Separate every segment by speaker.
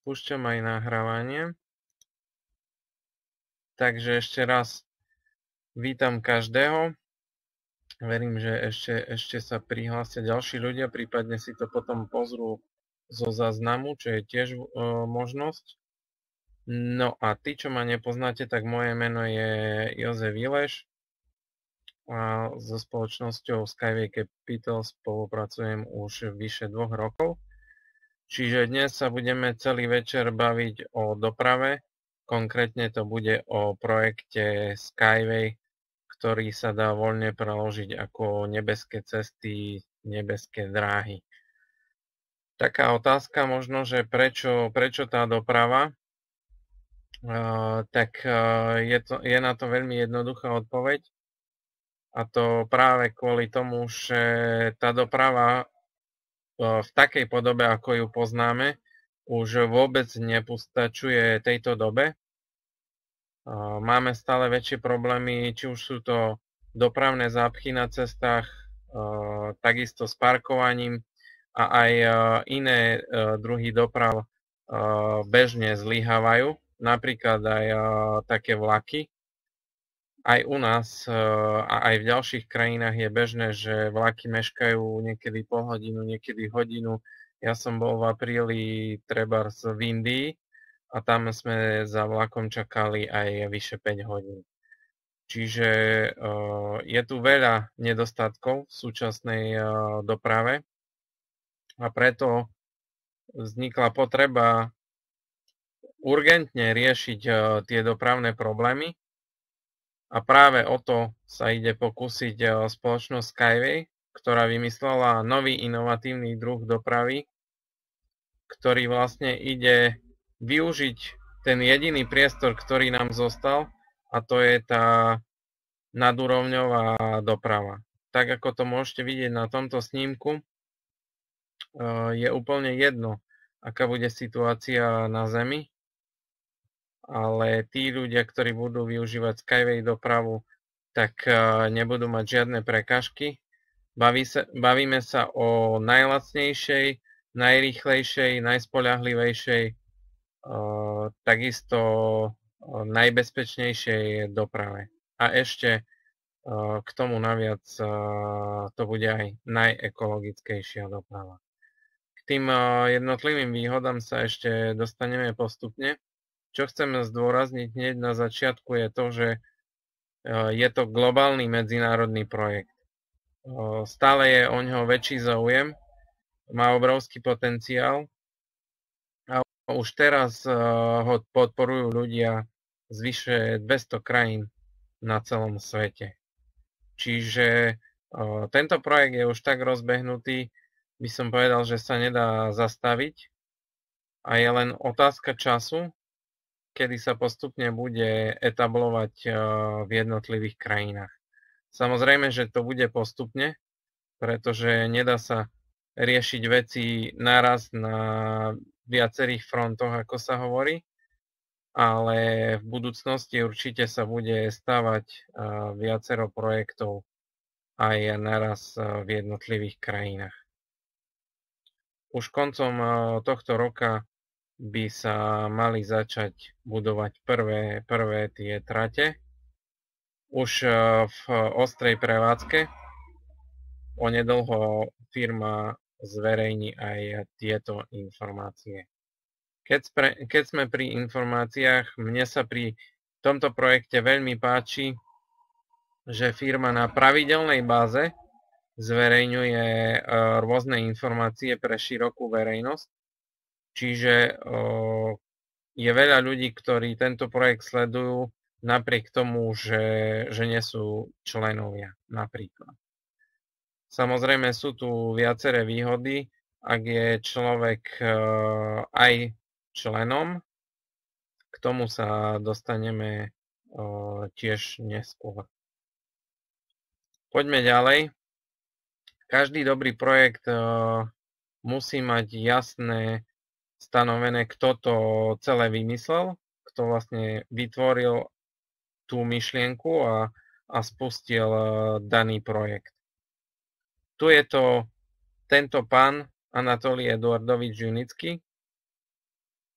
Speaker 1: spúšťam aj nahrávanie. Takže ešte raz vítam každého. Verím, že ešte sa prihlásia ďalší ľudia, prípadne si to potom pozrú zo záznamu, čo je tiež možnosť. No a tí, čo ma nepoznáte, tak moje meno je Jozef Ileš a so spoločnosťou Skyway Capital spolupracujem už vyše 2 rokov. Čiže dnes sa budeme celý večer baviť o doprave, konkrétne to bude o projekte Skyway, ktorý sa dá voľne preložiť ako nebeské cesty, nebeské dráhy. Taká otázka možno, že prečo tá doprava? Je na to veľmi jednoduchá odpoveď. A to práve kvôli tomu, že tá doprava v takej podobe, ako ju poznáme, už vôbec nepostačuje tejto dobe. Máme stále väčšie problémy, či už sú to dopravné zápchy na cestách, takisto s parkovaním a aj iné druhy doprav bežne zlyhávajú. Napríklad aj také vlaky. Aj u nás a aj v ďalších krajinách je bežné, že vlaky meškajú niekedy pol hodinu, niekedy hodinu. Ja som bol v apríli trebárs v Indii a tam sme za vlakom čakali aj vyše 5 hodín. Čiže je tu veľa nedostatkov v súčasnej doprave a preto vznikla potreba urgentne riešiť tie dopravné problémy. A práve o to sa ide pokúsiť spoločnosť Skyway, ktorá vymyslela nový inovatívny druh dopravy, ktorý vlastne ide využiť ten jediný priestor, ktorý nám zostal, a to je tá nadúrovňová doprava. Tak ako to môžete vidieť na tomto snímku, je úplne jedno, aká bude situácia na Zemi, ale tí ľudia, ktorí budú využívať Skyway dopravu, tak nebudú mať žiadne prekážky. Bavíme sa o najlacnejšej, najrýchlejšej, najspoľahlivejšej, takisto najbezpečnejšej doprave. A ešte k tomu naviac to bude aj najekologickejšia doprava. K tým jednotlivým výhodám sa ešte dostaneme postupne. Čo chcem zdôrazniť hneď na začiatku je to, že je to globálny medzinárodný projekt. Stále je o ňoho väčší záujem, má obrovský potenciál a už teraz ho podporujú ľudia z vyše 200 krajín na celom svete. Čiže tento projekt je už tak rozbehnutý, by som povedal, že sa nedá zastaviť a je len otázka času, kedy sa postupne bude etablovať v jednotlivých krajinách. Samozrejme, že to bude postupne, pretože nedá sa riešiť veci naraz na viacerých frontoch, ako sa hovorí, ale v budúcnosti určite sa bude stavať viacero projektov aj naraz v jednotlivých krajinách. Už koncom tohto roka by sa mali začať budovať prvé tie trate. Už v ostrej prevádzke. Onedlho firma zverejní aj tieto informácie. Keď sme pri informáciách, mne sa pri tomto projekte veľmi páči, že firma na pravidelnej báze zverejňuje rôzne informácie pre širokú verejnosť. Čiže je veľa ľudí, ktorí tento projekt sledujú napriek tomu, že nie sú členovia napríklad. Samozrejme sú tu viaceré výhody, ak je človek aj členom. K tomu sa dostaneme tiež neskôr. Poďme ďalej. Každý dobrý projekt musí mať jasné stanovené, kto to celé vymyslel, kto vlastne vytvoril tú myšlienku a spustil daný projekt. Tu je to tento pán Anatolij Eduardovič Junický,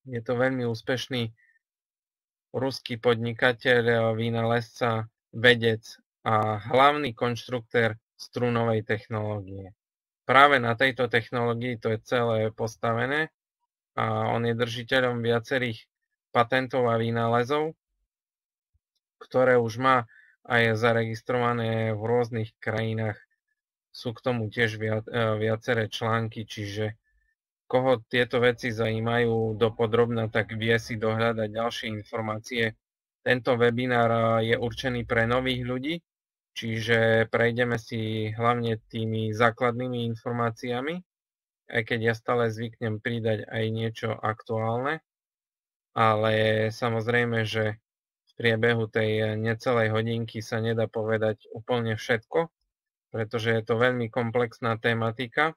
Speaker 1: Je to veľmi úspešný ruský podnikateľ, vynálezca, vedec a hlavný konštruktér strunovej technológie. Práve na tejto technológii to je celé postavené a on je držiteľom viacerých patentov a vynálezov, ktoré už má a je zaregistrované v rôznych krajinách. Sú k tomu tiež viaceré články, čiže koho tieto veci zajímajú dopodrobna, tak vie si dohľadať ďalšie informácie. Tento webinár je určený pre nových ľudí, čiže prejdeme si hlavne tými základnými informáciami, aj keď ja stále zvyknem pridať aj niečo aktuálne, ale samozrejme, že v priebehu tej necelej hodinky sa nedá povedať úplne všetko, pretože je to veľmi komplexná tematika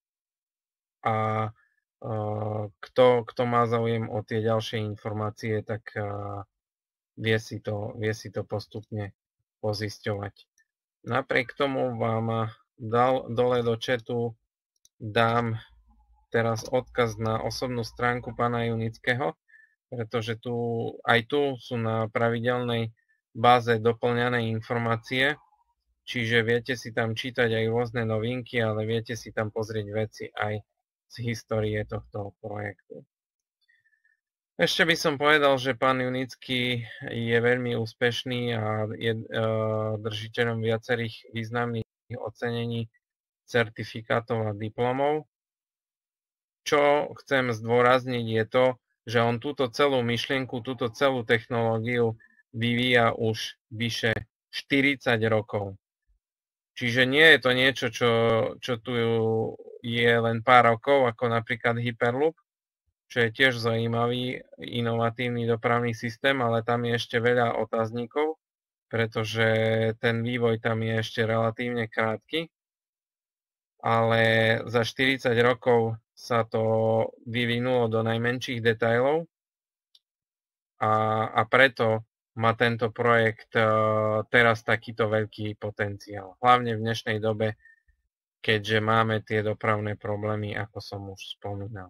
Speaker 1: a kto má záujem o tie ďalšie informácie, tak vie si to postupne pozisťovať. Napriek tomu vám dole do chatu dám teraz odkaz na osobnú stránku pána Junického, pretože aj tu sú na pravidelnej báze doplňané informácie, čiže viete si tam čítať aj rôzne novinky, ale viete si tam pozrieť veci aj z histórie tohto projektu. Ešte by som povedal, že pán Junický je veľmi úspešný a je držiteľom viacerých významných ocenení, certifikátov a diplomov. Čo chcem zdôrazniť je to, že on túto celú myšlienku, túto celú technológiu vyvíja už vyše 40 rokov. Čiže nie je to niečo, čo tu je len pár rokov, ako napríklad Hyperloop, čo je tiež zaujímavý, inovatívny dopravný systém, ale tam je ešte veľa otáznikov, pretože ten vývoj tam je ešte relatívne krátky. Ale za 40 rokov sa to vyvinulo do najmenších detailov a preto má tento projekt teraz takýto veľký potenciál. Hlavne v dnešnej dobe, keďže máme tie dopravné problémy, ako som už spomínal.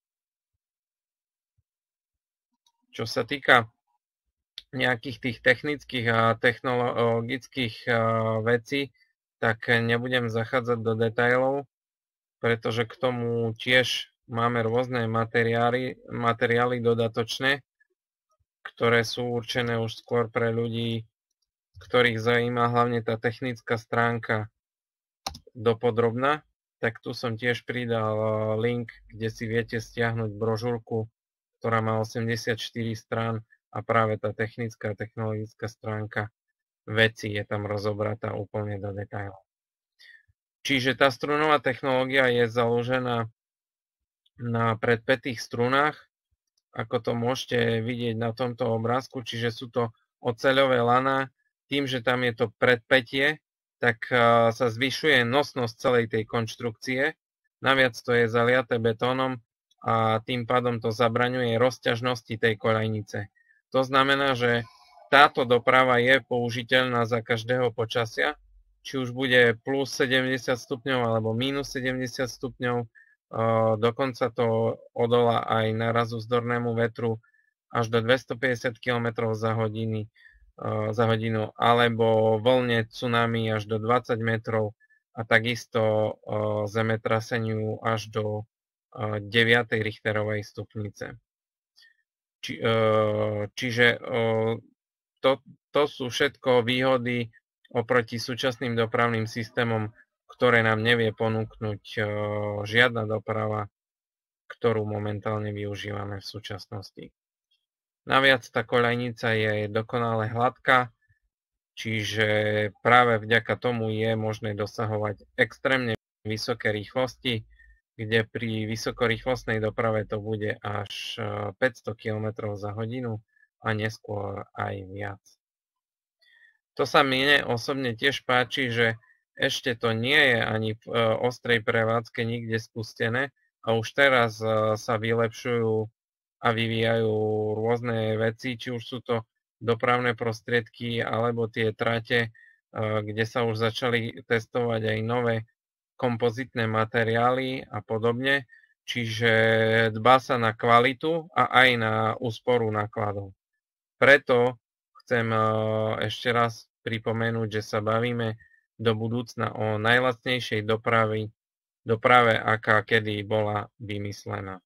Speaker 1: Čo sa týka nejakých tých technických a technologických vecí, tak nebudem zachádzať do detailov, pretože k tomu tiež máme rôzne materiály dodatočné, ktoré sú určené už skôr pre ľudí, ktorých zaujíma hlavne tá technická stránka dopodrobna. Tak tu som tiež pridal link, kde si viete stiahnuť brožúrku, ktorá má 84 strán a práve tá technická a technologická stránka veci je tam rozobratá úplne do detailov. Čiže tá strunová technológia je založená na predpätých strunách, ako to môžete vidieť na tomto obrázku, čiže sú to oceľové laná. Tým, že tam je to predpätie, tak sa zvyšuje nosnosť celej tej konštrukcie. Naviac to je zaliaté betónom a tým pádom to zabraňuje rozťažnosti tej koľajnice. To znamená, že táto doprava je použiteľná za každého počasia, či už bude plus 70 stupňov alebo minus 70 stupňov, dokonca to odolá aj nárazu vzdornému vetru až do 250 km za hodinu, alebo vlne tsunami až do 20 metrov a takisto zemetraseniu až do 9. Richterovej stupnice. Čiže to sú všetko výhody oproti súčasným dopravným systémom, ktoré nám nevie ponúknuť žiadna doprava, ktorú momentálne využívame v súčasnosti. Naviac tá koľajnica je dokonale hladká, čiže práve vďaka tomu je možné dosahovať extrémne vysoké rýchlosti, kde pri vysokorýchlostnej doprave to bude až 500 km za hodinu a neskôr aj viac. To sa mne osobne tiež páči, že ešte to nie je ani v ostrej prevádzke nikde spustené a už teraz sa vylepšujú a vyvíjajú rôzne veci, či už sú to dopravné prostriedky alebo tie trate, kde sa už začali testovať aj nové kompozitné materiály a podobne. čiže dbá sa na kvalitu a aj na úsporu nákladov. Preto chcem ešte raz pripomenúť, že sa bavíme do budúcna o najlacnejšej doprave, aká kedy bola vymyslená.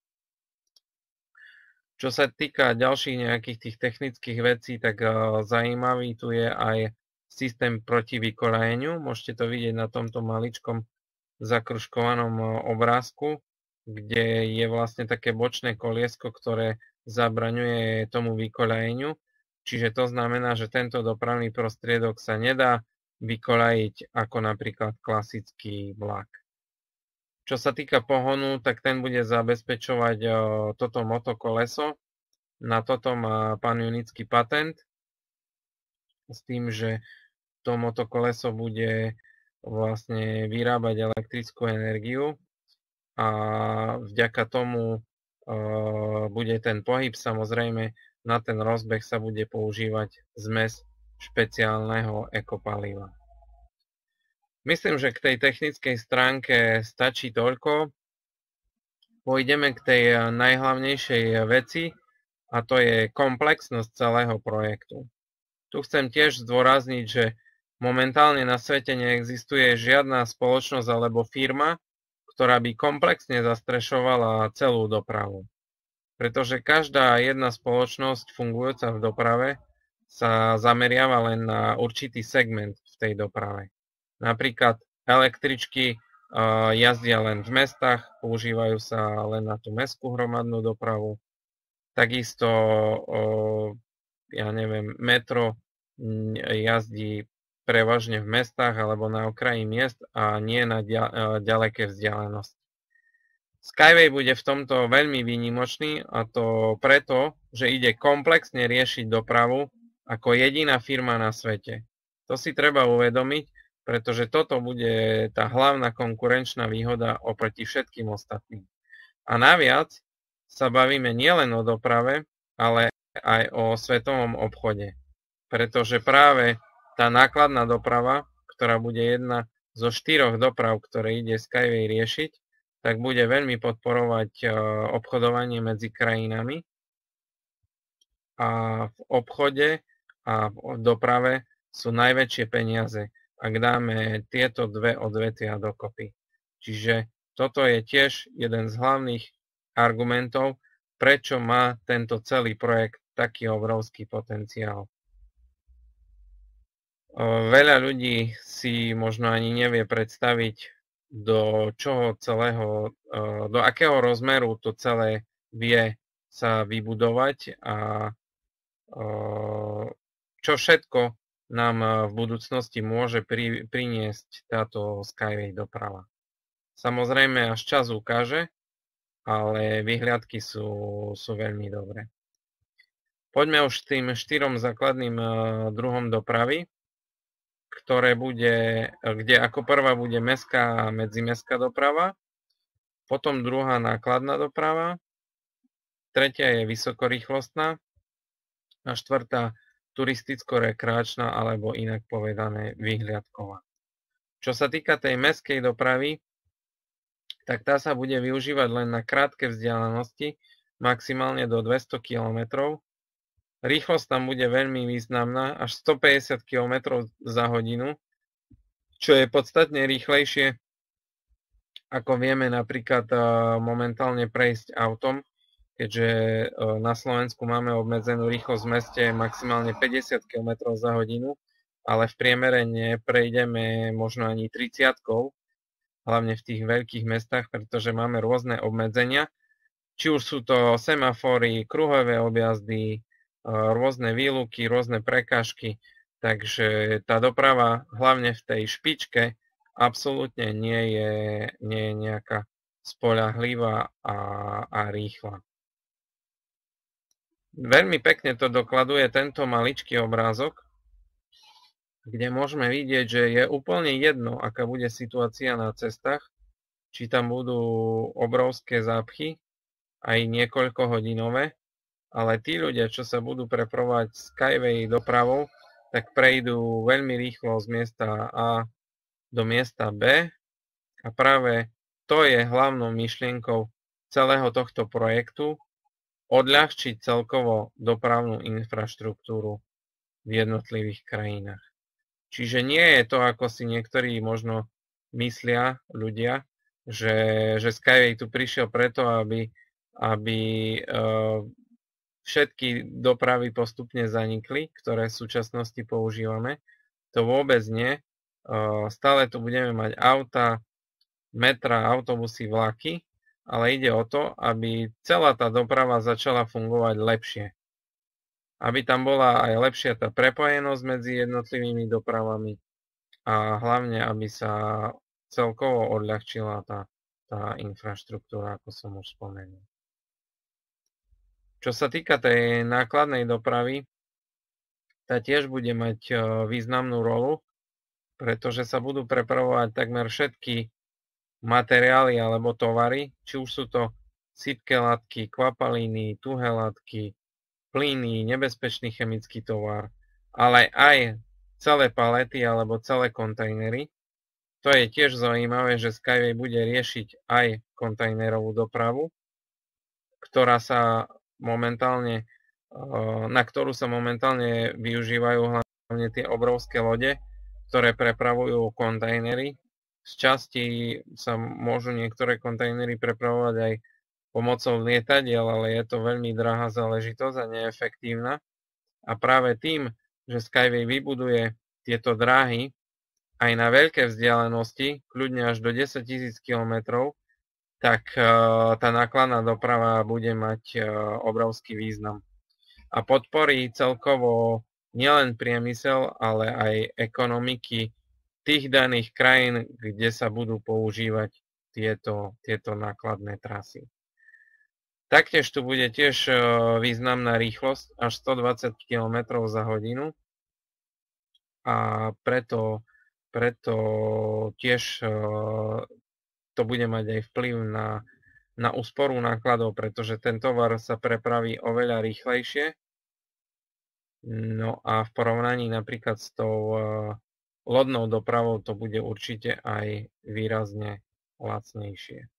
Speaker 1: Čo sa týka ďalších nejakých tých technických vecí, tak zaujímavý tu je aj systém proti vykolajeniu. Môžete to vidieť na tomto maličkom zakružkovanom obrázku, kde je vlastne také bočné koliesko, ktoré zabraňuje tomu vykolajeniu. Čiže to znamená, že tento dopravný prostriedok sa nedá vykoľajiť ako napríklad klasický vlak. Čo sa týka pohonu, tak ten bude zabezpečovať toto motokoleso. Na toto má pán Junický patent s tým, že to motokoleso bude vlastne vyrábať elektrickú energiu a vďaka tomu bude ten pohyb, samozrejme na ten rozbeh sa bude používať zmes špeciálneho ekopaliva. Myslím, že k tej technickej stránke stačí toľko. Pôjdeme k tej najhlavnejšej veci a to je komplexnosť celého projektu. Tu chcem tiež zdôrazniť, že momentálne na svete neexistuje žiadna spoločnosť alebo firma, ktorá by komplexne zastrešovala celú dopravu. Pretože každá jedna spoločnosť fungujúca v doprave sa zameriava len na určitý segment v tej doprave. Napríklad električky jazdia len v mestách, používajú sa len na tú mestskú hromadnú dopravu. Takisto, metro jazdí prevažne v mestách alebo na okraji miest a nie na ďaleké vzdialenosti. Skyway bude v tomto veľmi výnimočný a to preto, že ide komplexne riešiť dopravu ako jediná firma na svete. To si treba uvedomiť, pretože toto bude tá hlavná konkurenčná výhoda oproti všetkým ostatným. A naviac sa bavíme nielen o doprave, ale aj o svetovom obchode. Pretože práve tá nákladná doprava, ktorá bude jedna zo 4 doprav, ktoré ide Skyway riešiť, tak bude veľmi podporovať obchodovanie medzi krajinami. A v obchode a v doprave sú najväčšie peniaze, ak dáme tieto dve odvetvia dokopy. Čiže toto je tiež jeden z hlavných argumentov, prečo má tento celý projekt taký obrovský potenciál. Veľa ľudí si možno ani nevie predstaviť, do akého rozmeru to celé vie sa vybudovať a čo všetko nám v budúcnosti môže priniesť táto Skyway doprava. Samozrejme až čas ukáže, ale vyhliadky sú veľmi dobré. Poďme už k tým 4 základným druhom dopravy, kde ako prvá bude mestská a medzimestská doprava, potom druhá nákladná doprava, tretia je vysokorýchlostná a štvrtá turisticko-rekreačná alebo inak povedané vyhliadková. Čo sa týka tej mestskej dopravy, tak tá sa bude využívať len na krátke vzdialenosti, maximálne do 200 km. Rýchlosť tam bude veľmi významná, až 150 km za hodinu, čo je podstatne rýchlejšie, ako vieme napríklad momentálne prejsť autom, keďže na Slovensku máme obmedzenú rýchlosť v meste maximálne 50 km za hodinu, ale v priemere neprejdeme možno ani 30-kou, hlavne v tých veľkých mestách, pretože máme rôzne obmedzenia. Či už sú to semafory, kruhové objazdy, rôzne výluky, rôzne prekážky, takže tá doprava hlavne v tej špičke absolútne nie je nejaká spoľahlivá a rýchla. Veľmi pekne to dokladuje tento maličký obrázok, kde môžeme vidieť, že je úplne jedno, aká bude situácia na cestách, či tam budú obrovské zápchy, aj niekoľkohodinové, ale tí ľudia, čo sa budú prepravovať Skyway dopravou, tak prejdú veľmi rýchlo z miesta A do miesta B a práve to je hlavnou myšlienkou celého tohto projektu odľahčiť celkovo dopravnú infraštruktúru v jednotlivých krajinách. Čiže nie je to, ako si niektorí možno myslia ľudia, že Skyway tu prišiel preto, aby všetky dopravy postupne zanikli, ktoré v súčasnosti používame. To vôbec nie. Stále tu budeme mať auta, metra, autobusy, vlaky, ale ide o to, aby celá tá doprava začala fungovať lepšie. Aby tam bola aj lepšia tá prepojenosť medzi jednotlivými dopravami a hlavne, aby sa celkovo odľahčila tá infraštruktúra, ako som už spomenul. Čo sa týka tej nákladnej dopravy, tá tiež bude mať významnú rolu, pretože sa budú prepravovať takmer všetky materiály alebo tovary, či už sú to sypké látky, kvapaliny, tuhé látky, plyny, nebezpečný chemický tovar, ale aj celé palety alebo celé kontajnery. To je tiež zaujímavé, že Skyway bude riešiť aj kontajnerovú dopravu, na ktorú sa momentálne využívajú hlavne tie obrovské lode, ktoré prepravujú kontajnery. Z časti sa môžu niektoré kontajnery prepravovať aj pomocou lietadiel, ale je to veľmi drahá záležitosť a neefektívna. A práve tým, že Skyway vybuduje tieto dráhy aj na veľké vzdialenosti, kľudne až do 10 000 km, tak tá nákladná doprava bude mať obrovský význam. A podporí celkovo nielen priemysel, ale aj ekonomiky tých daných krajín, kde sa budú používať tieto nákladné trasy. Taktiež tu bude tiež významná rýchlosť až 120 km za hodinu a preto tiež to bude mať aj vplyv na úsporu nákladov, pretože ten tovar sa prepraví oveľa rýchlejšie. No a v porovnaní napríklad s tou lodnou dopravou to bude určite aj výrazne lacnejšie.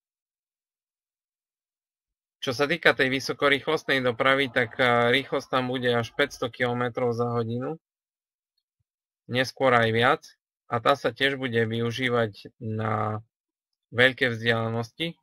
Speaker 1: Čo sa týka tej vysokorýchlostnej dopravy, tak rýchlosť tam bude až 500 km za hodinu, neskôr aj viac, a tá sa tiež bude využívať na veľké vzdialenosti,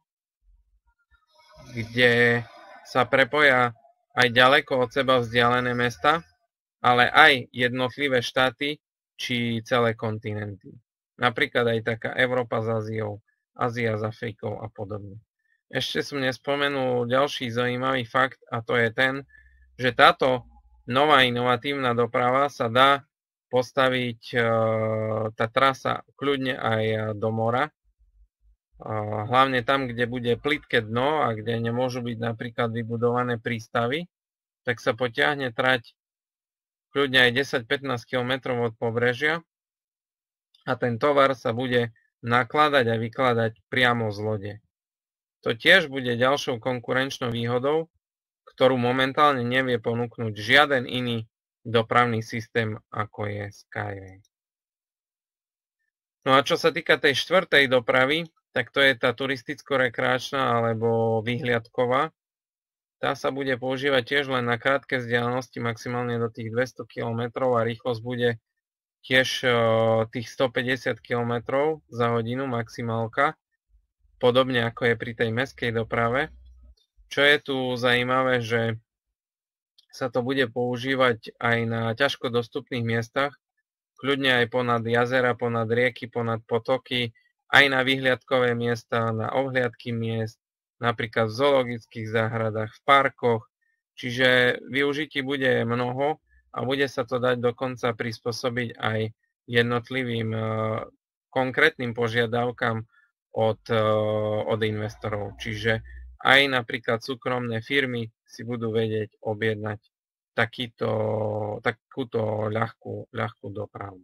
Speaker 1: kde sa prepoja aj ďaleko od seba vzdialené mesta, ale aj jednotlivé štáty či celé kontinenty. Napríklad aj taká Európa s Áziou, Ázia s Afrikou a podobne. Ešte som nespomenul ďalší zaujímavý fakt, a to je ten, že táto nová inovatívna doprava sa dá postaviť tá trasa kľudne aj do mora. Hlavne tam, kde bude plitké dno a kde nemôžu byť napríklad vybudované prístavy, tak sa potiahne trať kľudne aj 10-15 km od pobrežia a ten tovar sa bude nakladať a vykladať priamo z lode. To tiež bude ďalšou konkurenčnou výhodou, ktorú momentálne nevie ponúknuť žiaden iný dopravný systém, ako je Skyway. No a čo sa týka tej štvrtej dopravy, tak to je tá turisticko-rekreačná alebo vyhliadková. Tá sa bude používať tiež len na krátke vzdialenosti, maximálne do tých 200 km a rýchlosť bude tiež tých 150 km za hodinu maximálka, podobne ako je pri tej mestskej doprave. Čo je tu zaujímavé, že sa to bude používať aj na ťažko dostupných miestach, kľudne aj ponad jazera, ponad rieky, ponad potoky, aj na vyhliadkové miesta, na obhliadky miest, napríklad v zoologických záhradách, v parkoch. Čiže využití bude mnoho a bude sa to dať dokonca prispôsobiť aj jednotlivým konkrétnym požiadavkám od investorov. Čiže aj napríklad súkromné firmy si budú vedieť objednať takúto ľahkú dopravu.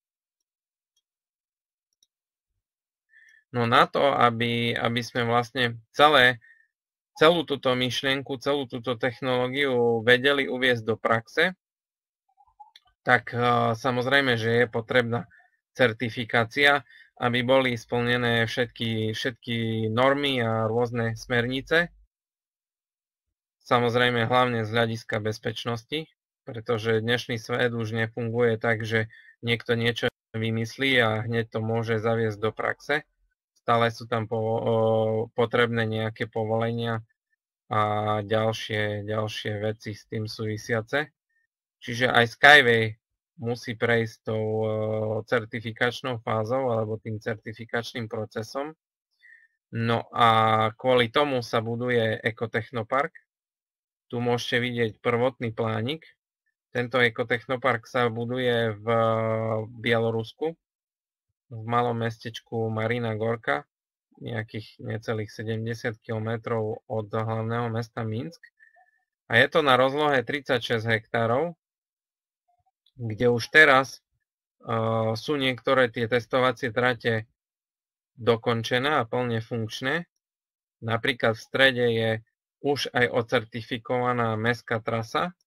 Speaker 1: No na to, aby sme vlastne celú túto myšlienku, celú túto technológiu vedeli uviesť do praxe, tak samozrejme, že je potrebná certifikácia, aby boli splnené všetky normy a rôzne smernice. Samozrejme hlavne z hľadiska bezpečnosti, pretože dnešný svet už nefunguje tak, že niekto niečo vymyslí a hneď to môže zaviesť do praxe. Stále sú tam potrebné nejaké povolenia a ďalšie veci s tým súvisiace. Čiže aj Skyway musí prejsť tou certifikačnou fázou alebo tým certifikačným procesom. No a kvôli tomu sa buduje Ekotechnopark. Tu môžete vidieť prvotný plánik. Tento Ekotechnopark sa buduje v Bielorusku, v malom mestečku Marina Gorka, nejakých necelých 70 km od hlavného mesta Minsk. A je to na rozlohe 36 hektárov, kde už teraz sú niektoré tie testovacie trate dokončené a plne funkčné. Napríklad v strede je už aj ocertifikovaná mestská trasa.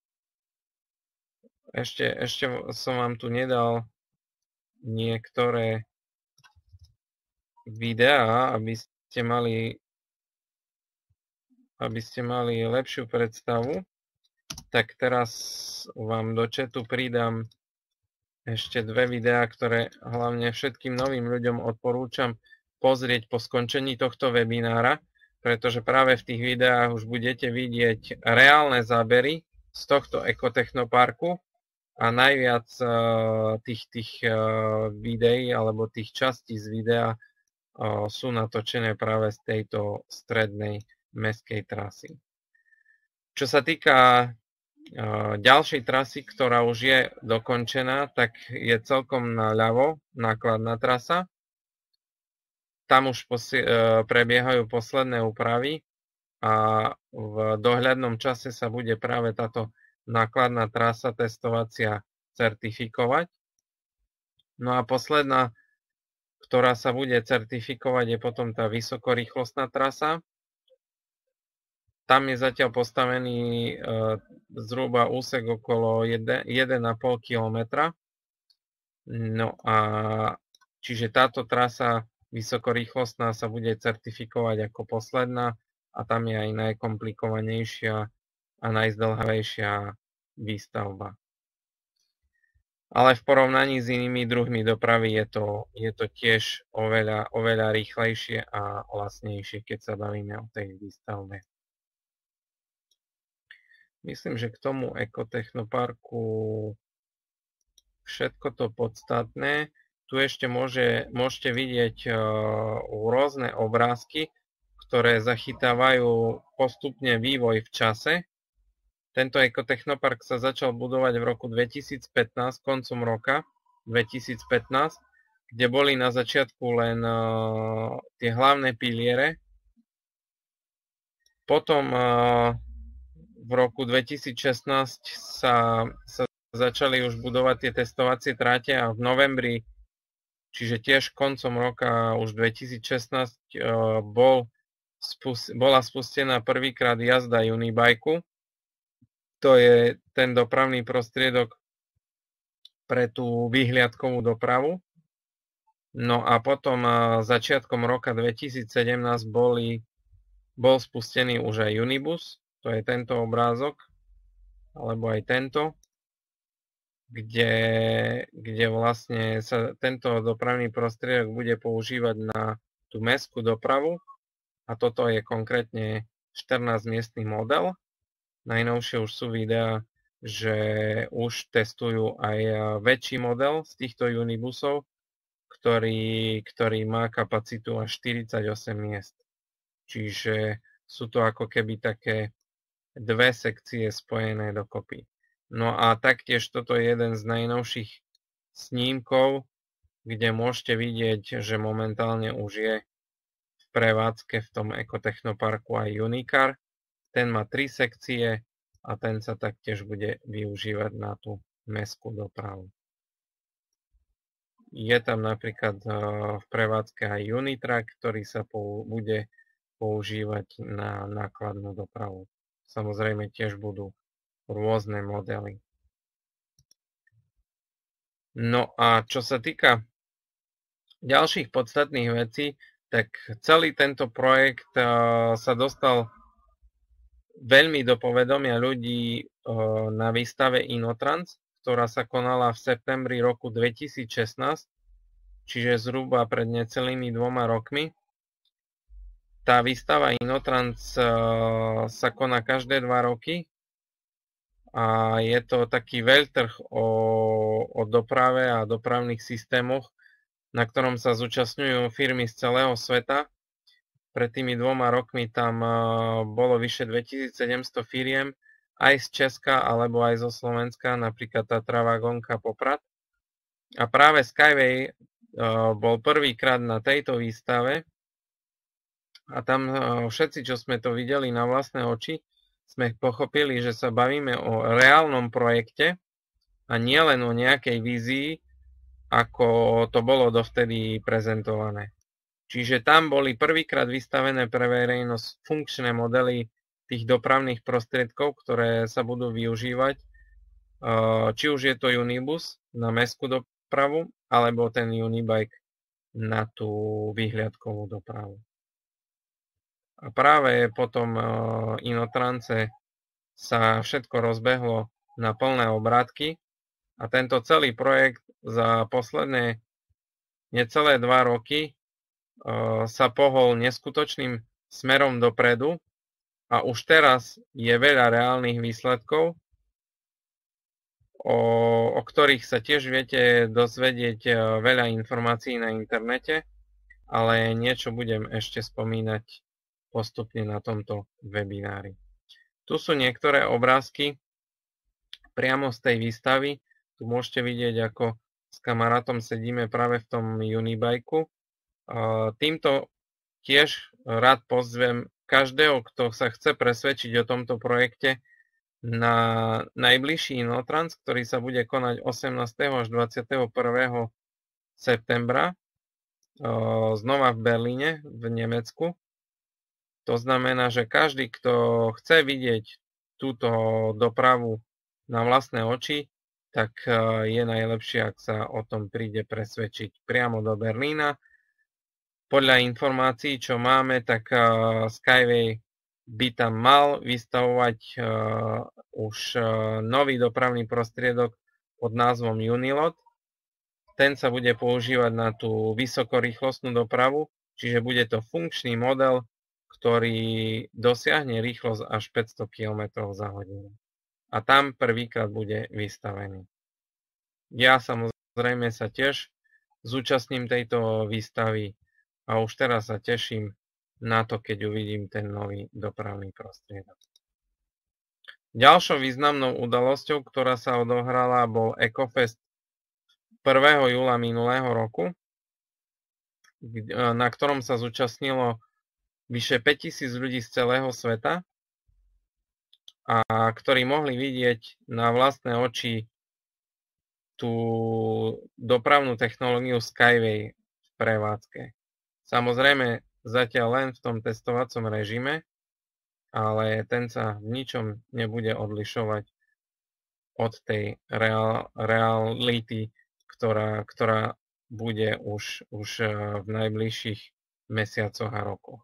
Speaker 1: Ešte som vám tu nedal niektoré videá, aby ste mali lepšiu predstavu. Tak teraz vám do chatu pridám ešte dve videá, ktoré hlavne všetkým novým ľuďom odporúčam pozrieť po skončení tohto webinára, pretože práve v tých videách už budete vidieť reálne zábery z tohto Ekotechnoparku a najviac tých videí alebo tých častí z videa sú natočené práve z tejto strednej mestskej trasy. Čo sa týka ďalšej trasy, ktorá už je dokončená, tak je celkom naľavo nákladná trasa. Tam už prebiehajú posledné úpravy a v dohľadnom čase sa bude práve táto nákladná trasa testovacia certifikovať. No a posledná, ktorá sa bude certifikovať, je potom tá vysokorýchlostná trasa. Tam je zatiaľ postavený zhruba úsek okolo 1,5 km. No a čiže táto trasa vysokorýchlostná sa bude certifikovať ako posledná a tam je aj najkomplikovanejšia a najzdĺhavejšia výstavba. Ale v porovnaní s inými druhmi dopravy je to tiež oveľa rýchlejšie a lacnejšie, keď sa bavíme o tej výstavbe. Myslím, že k tomu Ekotechnoparku všetko to podstatné. Tu ešte môžete vidieť rôzne obrázky, ktoré zachytávajú postupne vývoj v čase. Tento Ekotechnopark sa začal budovať v roku 2015, koncom roka 2015, kde boli na začiatku len tie hlavné piliere. Potom v roku 2016 sa začali už budovať tie testovacie tráte a v novembri, čiže tiež koncom roka už 2016 bola spustená prvýkrát jazda Unibike. To je ten dopravný prostriedok pre tú výhliadkovú dopravu. No a potom začiatkom roka 2017 bol spustený už aj Unibus. To je tento obrázok, alebo aj tento, kde vlastne sa tento dopravný prostriedok bude používať na tú mestskú dopravu. A toto je konkrétne 14-miestny model. Najnovšie už sú videá, že už testujú aj väčší model z týchto Unibusov, ktorý má kapacitu až 48 miest. Čiže sú to ako keby také dve sekcie spojené dokopy. No a taktiež toto je jeden z najnovších snímkov, kde môžete vidieť, že momentálne už je v prevádzke v tom Ekotechnoparku aj Unicar. Ten má 3 sekcie a ten sa taktiež bude využívať na tú mestskú dopravu. Je tam napríklad v prevádzke aj Unitrack, ktorý sa bude používať na nákladnú dopravu. Samozrejme tiež budú rôzne modely. No a čo sa týka ďalších podstatných vecí, tak celý tento projekt sa dostal veľmi do povedomia ľudí na výstave Inotrans, ktorá sa konala v septembri roku 2016, čiže zhruba pred necelými 2 rokmi. Tá výstava Inotrans sa koná každé 2 roky a je to taký veľtrh o doprave a dopravných systémoch, na ktorom sa zúčastňujú firmy z celého sveta. Pred tými 2 rokmi tam bolo vyše 2700 firiem, aj z Česka alebo aj zo Slovenska, napríklad Tatra Vagonka Poprad. A práve Skyway bol prvýkrát na tejto výstave a tam všetci, čo sme to videli na vlastné oči, sme pochopili, že sa bavíme o reálnom projekte a nielen o nejakej vízii, ako to bolo dovtedy prezentované. Čiže tam boli prvýkrát vystavené pre verejnosť funkčné modely tých dopravných prostriedkov, ktoré sa budú využívať, či už je to Unibus na mestskú dopravu, alebo ten Unibike na tú výhľadkovú dopravu. A práve potom Inotrance sa všetko rozbehlo na plné obrátky a tento celý projekt za posledné necelé 2 roky sa pohol neskutočným smerom dopredu a už teraz je veľa reálnych výsledkov, o ktorých sa tiež viete dozvedieť veľa informácií na internete, ale niečo budem ešte spomínať postupne na tomto webinári. Tu sú niektoré obrázky priamo z tej výstavy. Tu môžete vidieť, ako s kamarátom sedíme práve v tom Unibajku. Týmto tiež rád pozvem každého, kto sa chce presvedčiť o tomto projekte na najbližší Inotrans, ktorý sa bude konať 18. až 21. septembra znova v Berlíne v Nemecku. To znamená, že každý, kto chce vidieť túto dopravu na vlastné oči, tak je najlepšie, ak sa o tom príde presvedčiť priamo do Berlína. Podľa informácií, čo máme, tak Skyway by tam mal vystavovať už nový dopravný prostriedok pod názvom Unilot. Ten sa bude používať na tú vysokorýchlostnú dopravu, čiže bude to funkčný model, ktorý dosiahne rýchlosť až 500 km za hodinu. A tam prvýkrát bude vystavený. Ja samozrejme sa tiež zúčastním tejto výstavy a už teraz sa teším na to, keď uvidím ten nový dopravný prostriedok. Ďalšou významnou udalosťou, ktorá sa odohrala, bol EcoFest 1. júla minulého roku, na ktorom sa zúčastnilo vyše 5000 ľudí z celého sveta a ktorí mohli vidieť na vlastné oči tú dopravnú technológiu Skyway v prevádzke. Samozrejme, zatiaľ len v tom testovacom režime, ale ten sa v ničom nebude odlišovať od tej reality, ktorá bude už v najbližších mesiacoch a rokoch.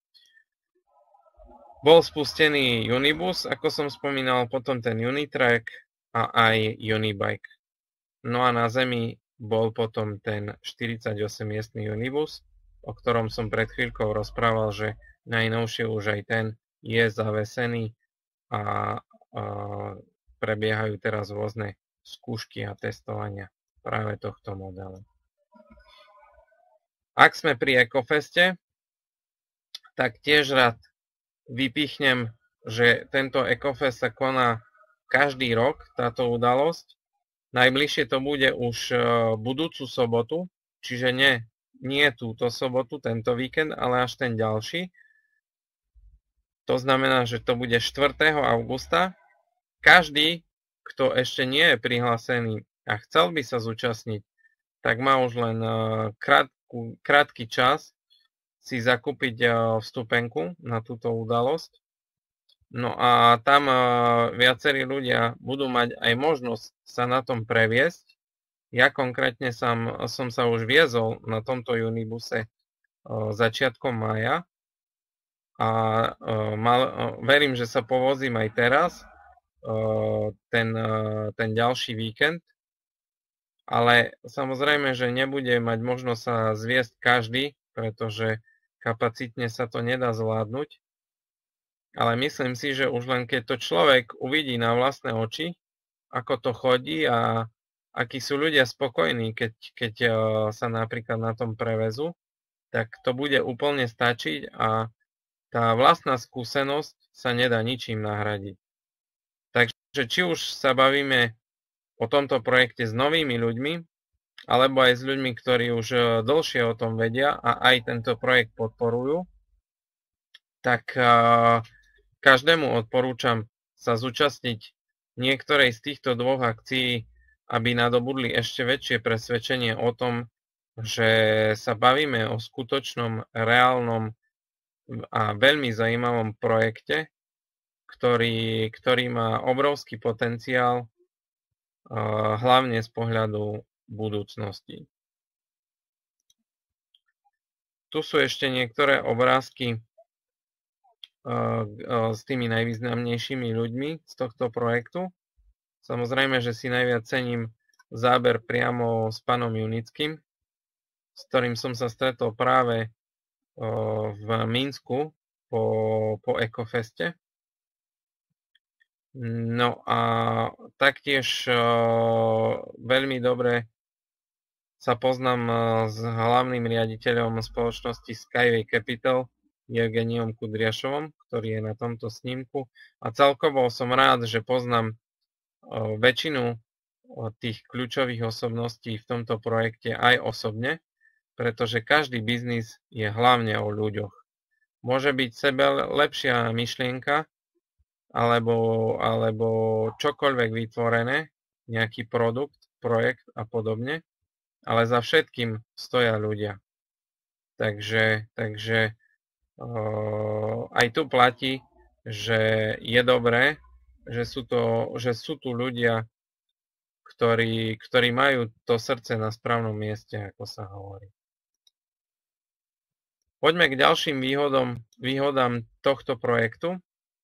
Speaker 1: Bol spustený Unibus, ako som spomínal, potom ten Unitrack a aj Unibike. No a na zemi bol potom ten 48-miestny Unibus, o ktorom som pred chvíľkou rozprával, že najnovšie už aj ten je zavesený a prebiehajú teraz rôzne skúšky a testovania práve tohto modelu. Ak sme pri EcoFeste, tak tiež rád vypichnem, že tento EcoFest sa koná každý rok, táto udalosť. Najbližšie to bude už budúcu sobotu, čiže nie túto sobotu, tento víkend, ale až ten ďalší. To znamená, že to bude 4. augusta. Každý, kto ešte nie je prihlásený a chcel by sa zúčastniť, tak má už len krátky čas si zakúpiť vstupenku na túto udalosť. No a tam viacerí ľudia budú mať aj možnosť sa na tom previesť
Speaker 2: Ja konkrétne som sa už viezol na tomto Unibuse začiatkom mája a verím, že sa povozím aj teraz, ten ďalší víkend, ale samozrejme, že nebude mať možnosť sa zviesť každý, pretože kapacitne sa to nedá zvládnuť, ale myslím si, že už len keď to človek uvidí na vlastné oči, ako to chodí a akí sú ľudia spokojní, keď sa napríklad na tom prevezú, tak to bude úplne stačiť a tá vlastná skúsenosť sa nedá ničím nahradiť. Takže či už sa bavíme o tomto projekte s novými ľuďmi, alebo aj s ľuďmi, ktorí už dlhšie o tom vedia a aj tento projekt podporujú, tak každému odporúčam sa zúčastniť niektorej z týchto dvoch akcií, aby nadobudli ešte väčšie presvedčenie o tom, že sa bavíme o skutočnom, reálnom a veľmi zaujímavom projekte, ktorý má obrovský potenciál, hlavne z pohľadu budúcnosti. Tu sú ešte niektoré obrázky s tými najvýznamnejšími ľuďmi z tohto projektu. Samozrejme, že si najviac cením záber priamo s pánom Junickým, s ktorým som sa stretol práve v Minsku po Ecofeste. No a taktiež veľmi dobre sa poznám s hlavným riaditeľom spoločnosti Skyway Capital, Evgeniom Kudriašovom, ktorý je na tomto snímku. A celkovo som rád, že poznám väčšinu tých kľúčových osobností v tomto projekte aj osobne, pretože každý biznis je hlavne o ľuďoch. Môže byť sebe lepšia myšlienka, alebo čokoľvek vytvorené, nejaký produkt, projekt a podobne, ale za všetkým stoja ľudia. Takže aj tu platí, že je dobré, že sú tu ľudia, ktorí majú to srdce na správnom mieste, ako sa hovorí. Poďme k ďalším výhodám tohto projektu.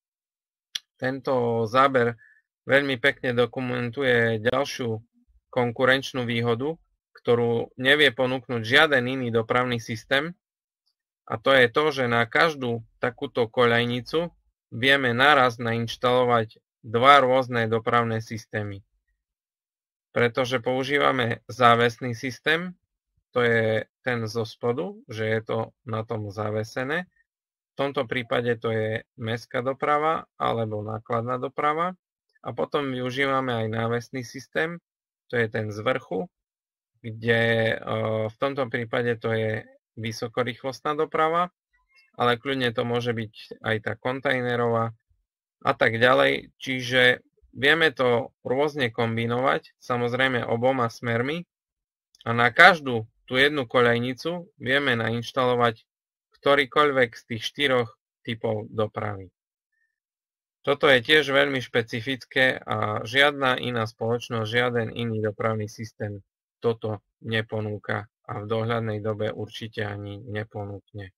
Speaker 2: Tento záber veľmi pekne dokumentuje ďalšiu konkurenčnú výhodu, ktorú nevie ponúknuť žiaden iný dopravný systém, a to je to, že na každú takúto koľajnicu vieme naraz nainštalovať dva rôzne dopravné systémy. Pretože používame závesný systém, to je ten zo spodu, že je to na tom zavesené. V tomto prípade to je mestská doprava alebo nákladná doprava. A potom využívame aj návesný systém, to je ten z vrchu, kde v tomto prípade to je vysokorýchlostná doprava, ale kľudne to môže byť aj tá kontajnerová a tak ďalej. Čiže vieme to rôzne kombinovať, samozrejme oboma smermi, a na každú tú jednu koľajnicu vieme nainštalovať ktorýkoľvek z tých 4 typov dopravy. Toto je tiež veľmi špecifické a žiadna iná spoločnosť, žiaden iný dopravný systém toto neponúka a v dohľadnej dobe určite ani neponúkne.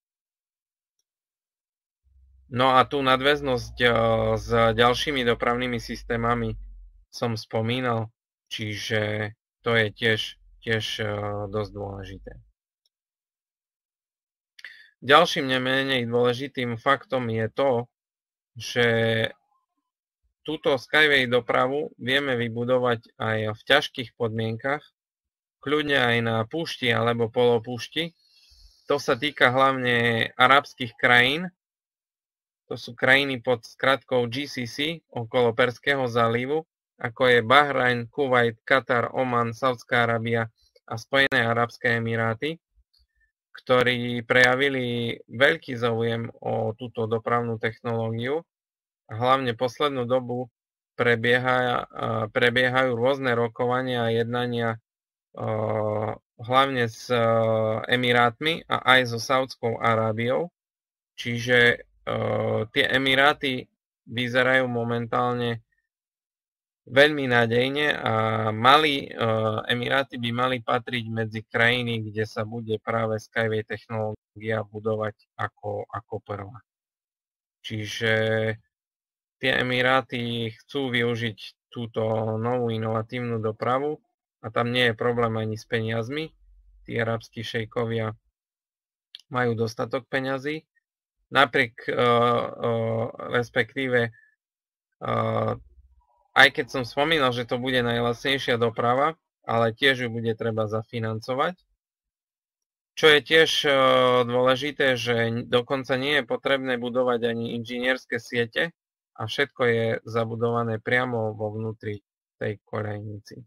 Speaker 2: No a tú nadväznosť s ďalšími dopravnými systémami som spomínal, čiže to je tiež dosť dôležité. Ďalším nemenej dôležitým faktom je to, že túto Skyway dopravu vieme vybudovať aj v ťažkých podmienkach, kľudne aj na púšti alebo polopúšti. To sa týka hlavne arabských krajín. To sú krajiny pod skratkou GCC okolo Perského zálivu, ako je Bahrajn, Kuvajt, Katar, Oman, Saudská Arábia a Spojené arabské emiráty, ktorí prejavili veľký záujem o túto dopravnú technológiu. A hlavne poslednú dobu prebiehajú rôzne rokovania a jednania hlavne s Emirátmi a aj so Saudskou Arábiou. Čiže tie Emiráty vyzerajú momentálne
Speaker 1: veľmi nádejne a Emiráty by mali patriť medzi krajiny, kde sa bude práve Skyway technológia budovať ako prvá. Čiže tie Emiráty chcú využiť túto novú inovatívnu dopravu a tam nie je problém ani s peniazmi. Tí arabskí šejkovia majú dostatok peňazí. Respektíve aj keď som spomínal, že to bude najlacnejšia doprava, ale tiež ju bude treba zafinancovať. Čo je tiež dôležité, že dokonca nie je potrebné budovať ani inžinierské siete a všetko je zabudované priamo vo vnútri tej koľajnici.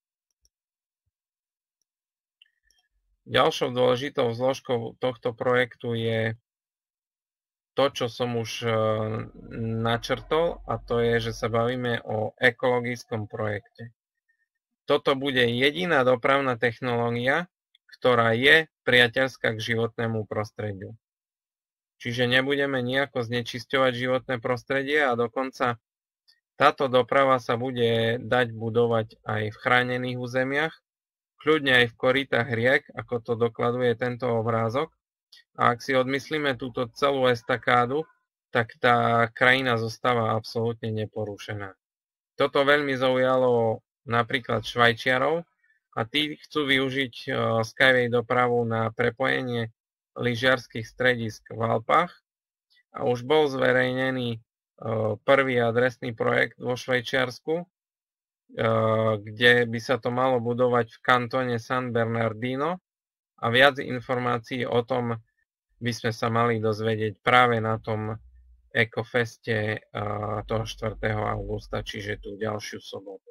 Speaker 1: Ďalšou dôležitou zložkou tohto projektu je to, čo som už načrtol, a to je, že sa bavíme o ekologickom projekte. Toto bude jediná dopravná technológia, ktorá je priateľská k životnému prostrediu. Čiže nebudeme nejako znečisťovať životné prostredie a dokonca táto doprava sa bude dať budovať aj v chránených územiach, kľudne aj v korytách riek, ako to dokladuje tento obrázok. A ak si odmyslíme túto celú estakádu, tak tá krajina zostáva absolútne neporušená. Toto veľmi zaujalo napríklad Švajčiarov a tí chcú využiť Skyway dopravu na prepojenie lyžiarskych stredisk v Alpách a už bol zverejnený prvý adresný projekt vo Švajčiarsku, kde by sa to malo budovať v kantóne San Bernardino a viac informácií o tom by sme sa mali dozvedieť práve na tom Ecofeste toho 4. augusta, čiže tú ďalšiu sobotu.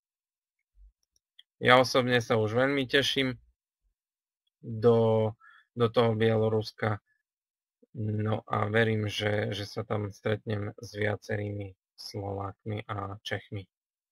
Speaker 1: Ja osobne sa už veľmi teším do toho Bieloruska, no a verím, že sa tam stretnem s viacerými Slovákmi a Čechmi.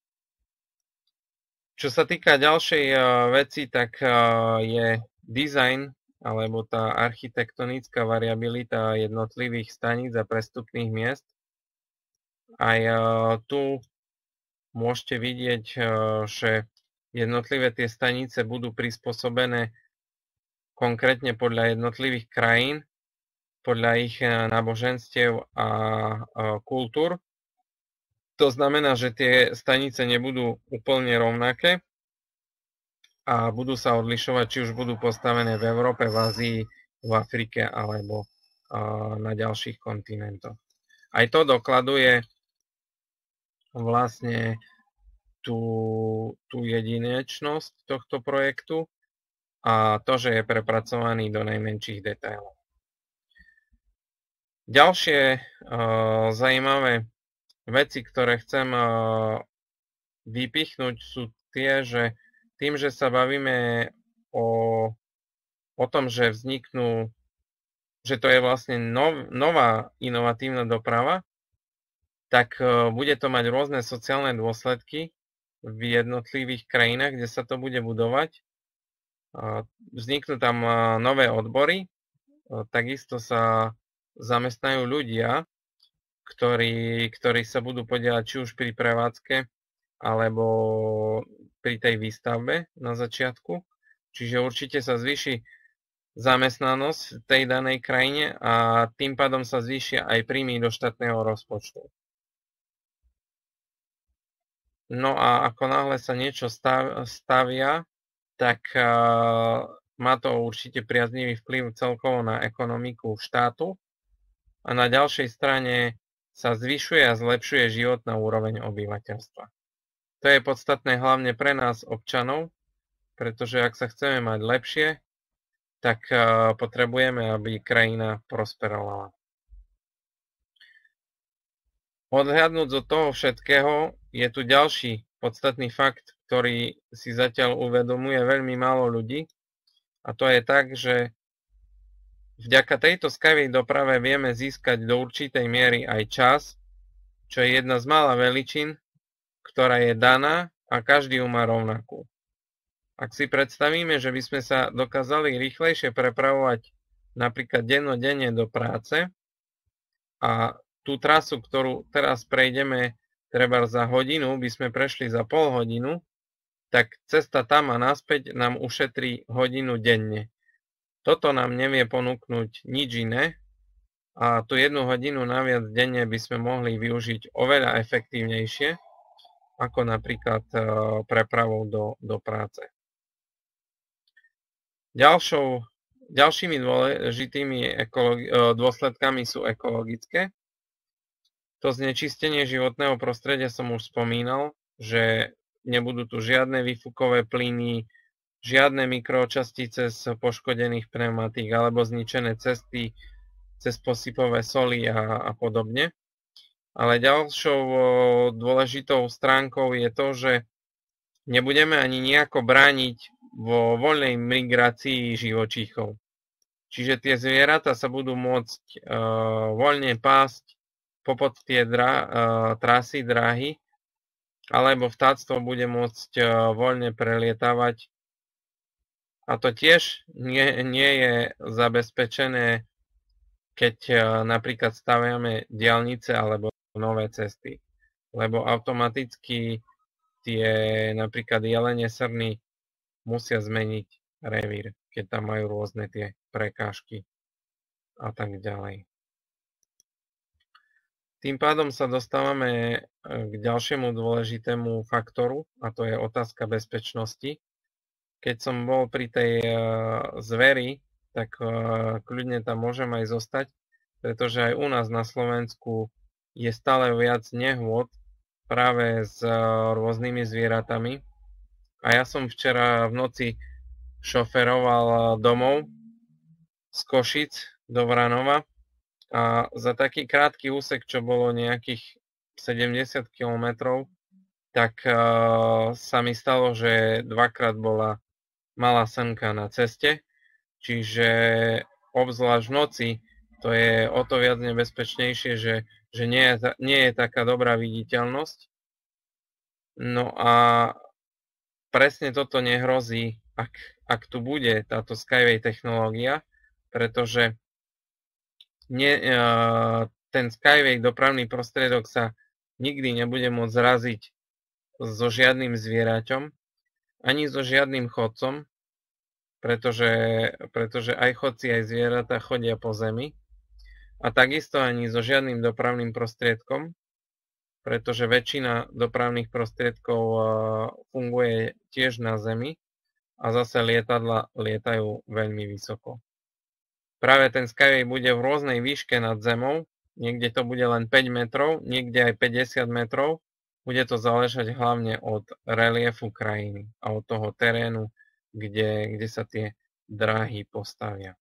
Speaker 1: Čo sa týka ďalšej veci, tak je dizajn alebo tá architektonická variabilita jednotlivých staníc a prestupných miest. Aj tu môžete vidieť, že jednotlivé tie stanice budú prispôsobené konkrétne podľa jednotlivých krajín, podľa ich náboženstiev a kultúr. To znamená, že tie stanice nebudú úplne rovnaké a budú sa odlišovať, či už budú postavené v Európe, v Ázii, v Afrike alebo na ďalších kontinentoch. Aj to dokladuje vlastne tú jedinečnosť tohto projektu a to, že je prepracovaný do najmenších detailov. Ďalšie zaujímavé veci, ktoré chcem vypichnúť, sú tie, že tým, že sa bavíme o tom, že že to je vlastne nová inovatívna doprava, tak bude to mať rôzne sociálne dôsledky v jednotlivých krajinách, kde sa to bude budovať. Vzniknú tam nové odbory, takisto sa zamestnajú ľudia, ktorí sa budú podieľať či už pri prevádzke, alebo pri tej výstavbe na začiatku. Čiže určite sa zvýši zamestnanosť v tej danej krajine a tým pádom sa zvýšia aj príjmy do štátneho rozpočtu. No a ako náhle sa niečo stavia, tak má to určite priaznivý vplyv celkovo na ekonomiku štátu a na ďalšej strane sa zvyšuje a zlepšuje životná úroveň obyvateľstva. To je podstatné hlavne pre nás občanov, pretože ak sa chceme mať lepšie, tak potrebujeme, aby krajina prosperovala. Odhľadnúť od toho všetkého, je tu ďalší podstatný fakt, ktorý si zatiaľ uvedomuje veľmi málo ľudí, a to je tak, že vďaka tejto Skyway doprave vieme získať do určitej miery aj čas, čo je jedna z mála veličín, ktorá je daná a každý ju má rovnakú. Ak si predstavíme, že by sme sa dokázali rýchlejšie prepravovať napríklad dennodenne do práce a tú trasu, ktorú teraz prejdeme, treba za hodinu by sme prešli za pol hodinu, tak cesta tam a naspäť nám ušetrí hodinu denne. Toto nám nevie ponúknuť nič iné a tú 1 hodinu naviac denne by sme mohli využiť oveľa efektívnejšie, ako napríklad prepravou do práce. Ďalšími dôležitými dôsledkami sú ekologické. To znečistenie životného prostredia som už spomínal, že nebudú tu žiadne výfukové plyny, žiadne mikročastice z poškodených pneumatík alebo zničené cesty cez posypové soli a podobne. Ale ďalšou dôležitou stránkou je to, že nebudeme ani nejako brániť vo voľnej migrácii živočíchov. Čiže tie zvieratá sa budú môcť voľne pásť popod tie trasy, dráhy, alebo vtáctvo bude môcť voľne prelietávať. A to tiež nie je zabezpečené, keď napríklad staviame diaľnice alebo nové cesty. Lebo automaticky tie napríklad jelene srny musia zmeniť revír, keď tam majú rôzne tie prekážky a tak ďalej. Tým pádom sa dostávame k ďalšiemu dôležitému faktoru, a to je otázka bezpečnosti. Keď som bol pri tej zveri, tak kľudne tam môžem aj zostať, pretože aj u nás na Slovensku je stále viac nehôd práve s rôznymi zvieratami. A ja som včera v noci šoferoval domov z Košic do Vranova a za taký krátky úsek, čo bolo nejakých 70 km, tak sa mi stalo, že dvakrát bola malá srnka na ceste, čiže obzvlášť v noci to je o to viac nebezpečnejšie, že nie je taká dobrá viditeľnosť. No a presne toto nehrozí, ak tu bude táto Skyway technológia, pretože ten Skyway dopravný prostriedok sa nikdy nebude môcť zraziť so žiadnym zvieraťom, ani so žiadnym chodcom, pretože aj chodci, aj zvieratá chodia po zemi. A takisto ani so žiadnym dopravným prostriedkom, pretože väčšina dopravných prostriedkov funguje tiež na zemi a zase lietadla lietajú veľmi vysoko. Práve ten Skyway bude v rôznej výške nad zemou, niekde to bude len 5 metrov, niekde aj 50 metrov. Bude to záležať hlavne od reliefu krajiny a od toho terénu, kde sa tie dráhy postavia.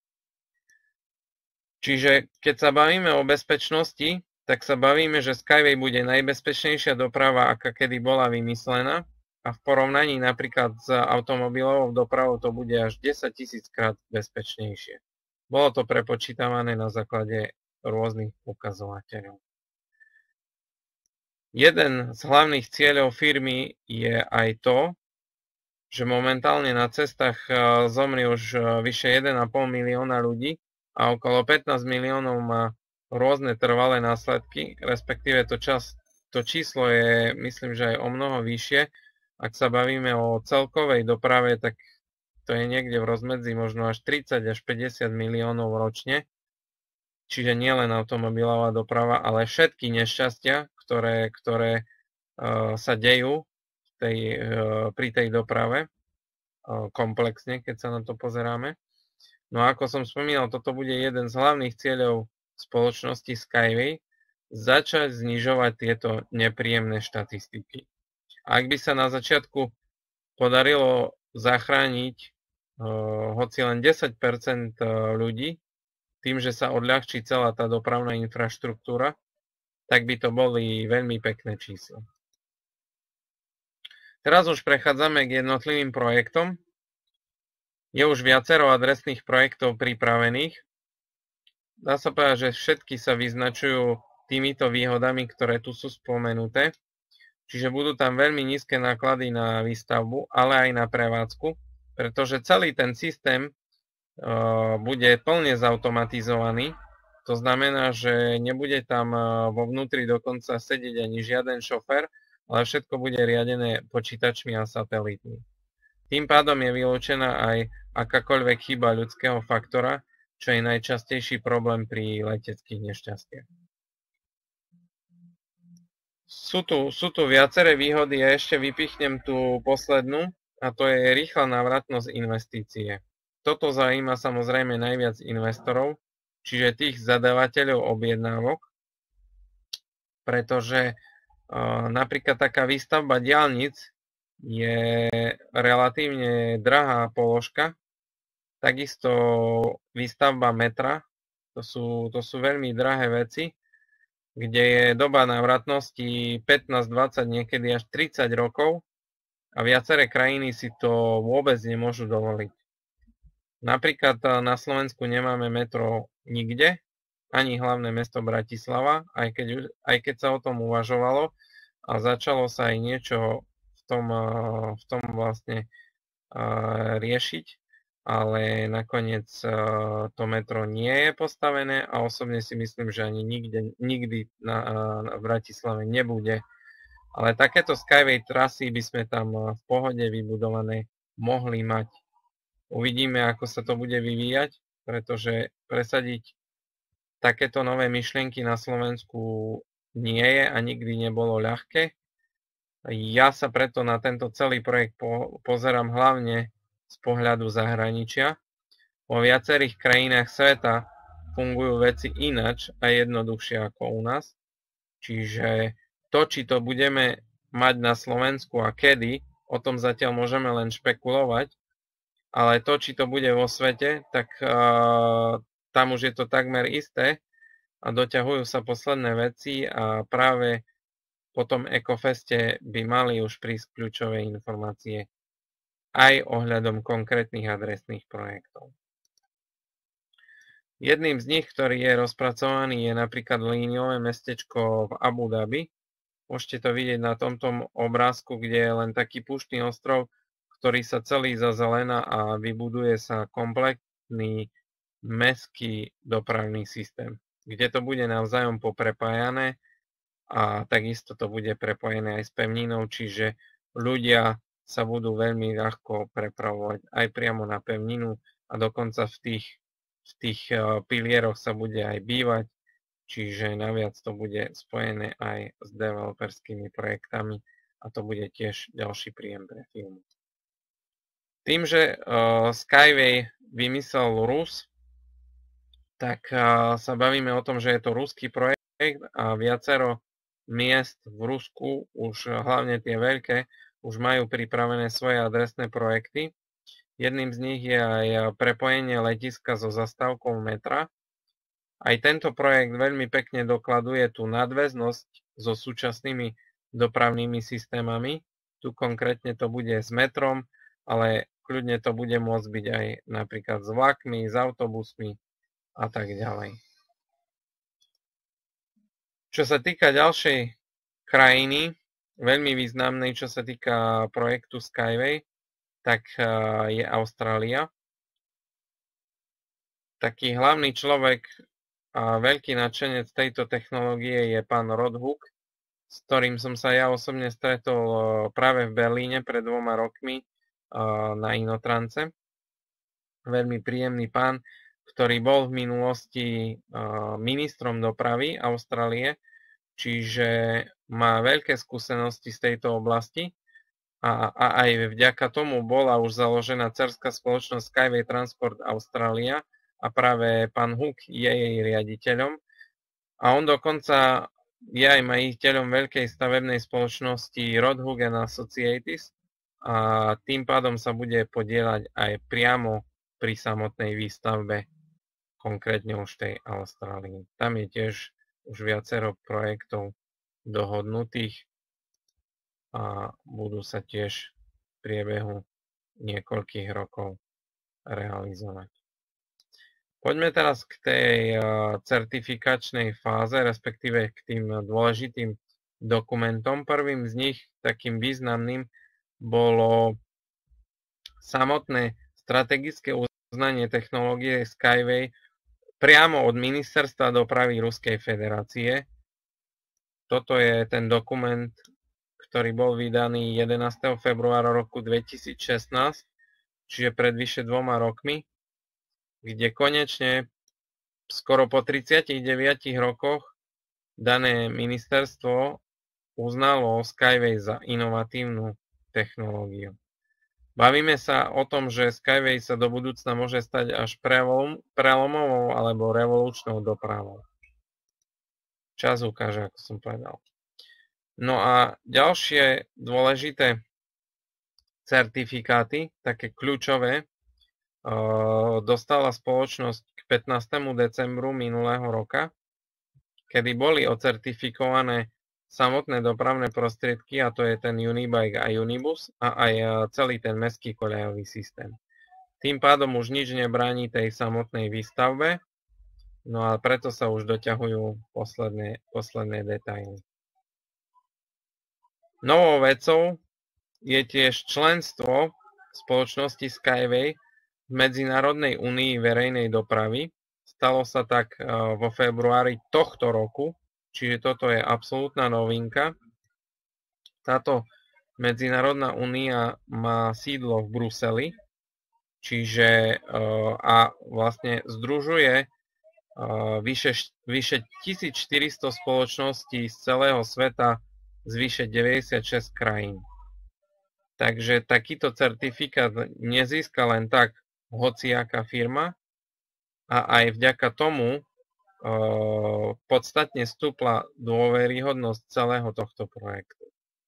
Speaker 1: Čiže keď sa bavíme o bezpečnosti, tak sa bavíme, že Skyway bude najbezpečnejšia doprava, aká kedy bola vymyslená, a v porovnaní napríklad s automobilovou dopravou to bude až 10 000 krát bezpečnejšie. Bolo to prepočítavané na základe rôznych ukazovateľov. Jeden z hlavných cieľov firmy je aj to, že momentálne na cestách zomrie už vyše 1,5 milióna ľudí a okolo 15 miliónov má rôzne trvalé následky, respektíve to číslo je, myslím, že aj o mnoho vyššie. Ak sa bavíme o celkovej doprave, tak to je niekde v rozmedzi možno až 30 až 50 miliónov ročne. Čiže nielen automobilová doprava, ale všetky nešťastia, ktoré sa dejú pri tej doprave komplexne, keď sa na to pozeráme. No a ako som spomínal, toto bude jeden z hlavných cieľov spoločnosti Skyway, začať znižovať tieto nepríjemné štatistiky. Ak by sa na začiatku podarilo zachrániť hoci len 10% ľudí, tým, že sa odľahčí celá tá dopravná infraštruktúra, tak by to boli veľmi pekné čísla. Teraz už prechádzame k jednotlivým projektom. Je už viacero adresných projektov pripravených. Dá sa povedať, že všetky sa vyznačujú týmito výhodami, ktoré tu sú spomenuté. Čiže budú tam veľmi nízke náklady na výstavbu, ale aj na prevádzku, pretože celý ten systém bude plne zautomatizovaný. To To znamená, že nebude tam vo vnútri dokonca sedieť ani žiaden šofér, ale všetko bude riadené počítačmi a satelitmi. Tým pádom je vylúčená aj akákoľvek chyba ľudského faktora, čo je najčastejší problém pri leteckých nešťastiach. Sú tu viaceré výhody, ja ešte vypichnem tú poslednú, a to je rýchla návratnosť investície. Toto zaujíma samozrejme najviac investorov, čiže tých zadávateľov objednávok, pretože napríklad taká výstavba diaľnic je relatívne drahá položka, takisto výstavba metra, to sú veľmi drahé veci, kde je doba návratnosti 15, 20, niekedy až 30 rokov a viaceré krajiny si to vôbec nemôžu dovoliť. Napríklad na Slovensku nemáme metro nikde, ani hlavné mesto Bratislava, aj keď sa o tom uvažovalo a začalo sa aj niečo v tom vlastne riešiť, ale nakoniec to metro nie je postavené a osobne si myslím, že ani nikdy v Bratislave nebude. Ale takéto Skyway trasy by sme tam v pohode vybudované mohli mať. Uvidíme, ako sa to bude vyvíjať, pretože presadiť takéto nové myšlienky na Slovensku nie je a nikdy nebolo ľahké. Ja sa preto na tento celý projekt pozerám hlavne z pohľadu zahraničia. Vo viacerých krajinách sveta fungujú veci ináč a jednoduchšie ako u nás. Čiže to, či to budeme mať na Slovensku a kedy, o tom zatiaľ môžeme len špekulovať, ale to, či to bude vo svete, tak tam už je to takmer isté a doťahujú sa posledné veci a práve po tom Ekofeste by mali už prísť kľúčové informácie aj ohľadom konkrétnych adresných projektov. Jedným z nich, ktorý je rozpracovaný, je napríklad líniové mestečko v Abu Dhabi. Môžete to vidieť na tomto obrázku, kde je len taký púštny ostrov, ktorý sa celý zazelená a vybuduje sa kompletný mestský dopravný systém, kde to bude navzájom poprepájané a takisto to bude prepojené aj s pevninou, čiže ľudia sa budú veľmi ľahko prepravovať aj priamo na pevninu a dokonca v tých pilieroch sa bude aj bývať, čiže naviac to bude spojené aj s developerskými projektami a to bude tiež ďalší príjem pre firmu. Tým, že Skyway vymyslel Rus, tak sa bavíme o tom, že je to ruský projekt a viacero miest v Rusku, už hlavne tie veľké, už majú pripravené svoje adresné projekty. Jedným z nich je aj prepojenie letiska so zastávkou metra. Aj tento projekt veľmi pekne dokladuje tú nadväznosť so súčasnými dopravnými systémami. Tu konkrétne to bude s metrom, ale kľudne to bude môcť byť aj napríklad s vlakmi, s autobusmi a tak ďalej. Čo sa týka ďalšej krajiny, veľmi významnej, čo sa týka projektu Skyway, tak je Austrália. Taký hlavný človek a veľký nadšenec tejto technológie je pán Rod Hook, s ktorým som sa ja osobne stretol práve v Berlíne pred 2 rokmi na Inotrance. Veľmi príjemný pán, ktorý bol v minulosti ministrom dopravy Austrálie, čiže má veľké skúsenosti z tejto oblasti a aj vďaka tomu bola už založená dcerská spoločnosť Skyway Transport Australia a práve pán Hook je jej riaditeľom a on dokonca je aj majiteľom veľkej stavebnej spoločnosti Rod Hook and Associates a tým pádom sa bude podieľať aj priamo pri samotnej výstavbe, konkrétne už tej Austrálii. Tam je tiež už viacero projektov dohodnutých a budú sa tiež v priebehu niekoľkých rokov realizovať. Poďme teraz k tej certifikačnej fáze, respektíve k tým dôležitým dokumentom. Prvým z nich, takým významným, bolo samotné strategické uznanie technológie Skyway priamo od Ministerstva dopravy Ruskej federácie. Toto je ten dokument, ktorý bol vydaný 11. februára roku 2016, čiže pred vyše 2 rokmi, kde konečne skoro po 39 rokoch dané ministerstvo uznalo Skyway za inovatívnu technológiu. Bavíme sa o tom, že Skyway sa do budúcna môže stať až prelomovou alebo revolučnou dopravou. Čas ukáže, ako som povedal. No a ďalšie dôležité certifikáty, také kľúčové, dostala spoločnosť k 15. decembru minulého roka, kedy boli ocertifikované samotné dopravné prostriedky, a to je ten Unibike a Unibus a aj celý ten mestský koľajový systém. Tým pádom už nič nebráni tej samotnej výstavbe, no a preto sa už doťahujú posledné detaily. Novou vecou je tiež členstvo spoločnosti Skyway v Medzinárodnej únii verejnej dopravy. Stalo sa tak vo februári tohto roku, čiže toto je absolútna novinka. Táto Medzinárodná únia má sídlo v Bruseli, čiže a vlastne združuje vyše 1400 spoločností z celého sveta z vyše 96 krajín. Takže takýto certifikát nezíska len tak hociaká firma a aj vďaka tomu podstatne stúpla dôveryhodnosť celého tohto projektu.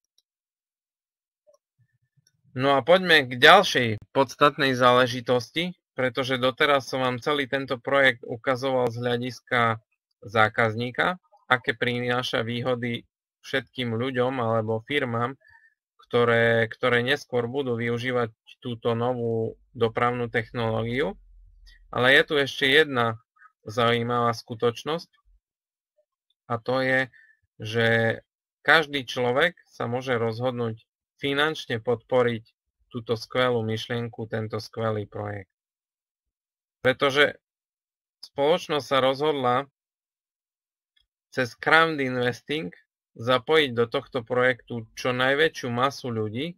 Speaker 1: No a poďme k ďalšej podstatnej záležitosti, pretože doteraz som vám celý tento projekt ukazoval z hľadiska zákazníka, aké prináša výhody všetkým ľuďom alebo firmám, ktoré neskôr budú využívať túto novú dopravnú technológiu. Ale je tu ešte jedna zaujímavá skutočnosť, a to je, že každý človek sa môže rozhodnúť finančne podporiť túto skvelú myšlienku, tento skvelý projekt. Pretože spoločnosť sa rozhodla cez crowdinvesting zapojiť do tohto projektu čo najväčšiu masu ľudí.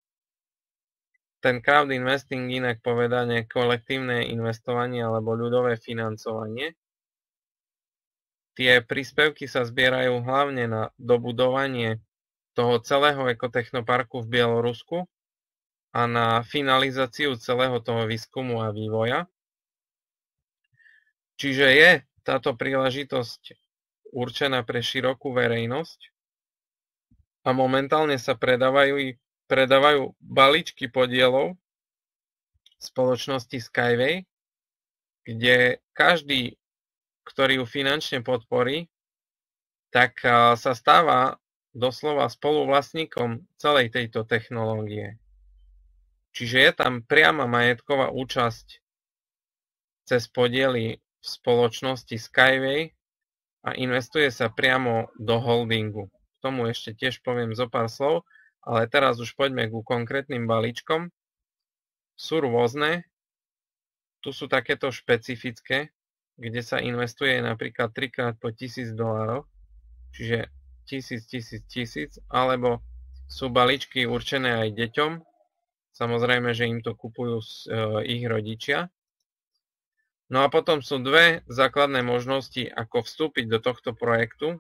Speaker 1: Ten crowdinvesting, inak povedané kolektívne investovanie alebo ľudové financovanie. Tie príspevky sa zbierajú hlavne na dobudovanie toho celého ekotechnoparku v Bielorusku a na finalizáciu celého toho výskumu a vývoja. Čiže je táto príležitosť určená pre širokú verejnosť a momentálne sa predávajú balíčky podielov spoločnosti Skyway, kde každý, ktorý ju finančne podporí, tak sa stáva doslova spoluvlastníkom celej tejto technológie. Čiže je tam priama majetková účasť cez podiely v spoločnosti Skyway a investuje sa priamo do holdingu. K tomu ešte tiež poviem zo pár slov, ale teraz už poďme ku konkrétnym balíčkom. Sú rôzne, tu sú takéto špecifické, kde sa investuje napríklad 3x po $1000, čiže 1000, alebo sú balíčky určené aj deťom, samozrejme, že im to kupujú ich rodičia. No a potom sú dve základné možnosti, ako vstúpiť do tohto projektu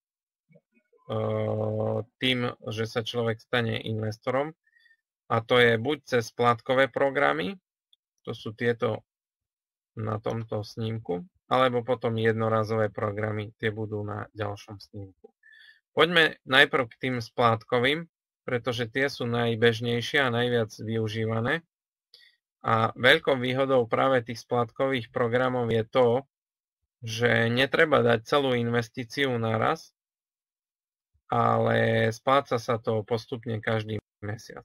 Speaker 1: tým, že sa človek stane investorom. A to je buď cez splátkové programy, to sú tieto na tomto snímku, alebo potom jednorazové programy, tie budú na ďalšom snímku. Poďme najprv k tým splátkovým, pretože tie sú najbežnejšie a najviac využívané. A veľkou výhodou práve tých splátkových programov je to, že netreba dať celú investíciu naraz, ale spláca sa to postupne každý mesiac.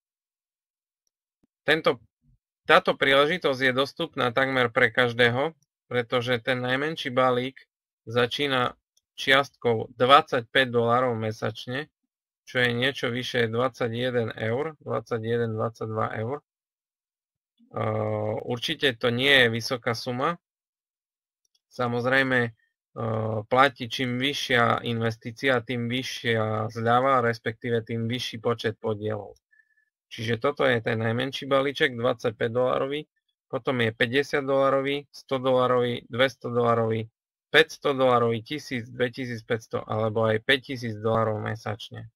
Speaker 1: Táto príležitosť je dostupná takmer pre každého, pretože ten najmenší balík začína čiastkou $25 mesačne, čo je niečo vyše 21 eur, 21-22 eur. Určite to nie je vysoká suma, Samozrejme, platí čím vyššia investícia, tým vyššia zľava, respektíve tým vyšší počet podielov. Čiže toto je ten najmenší balíček, $25, potom je $50, $100, $200, $500, $1000, $2500 alebo aj $5000 mesačne.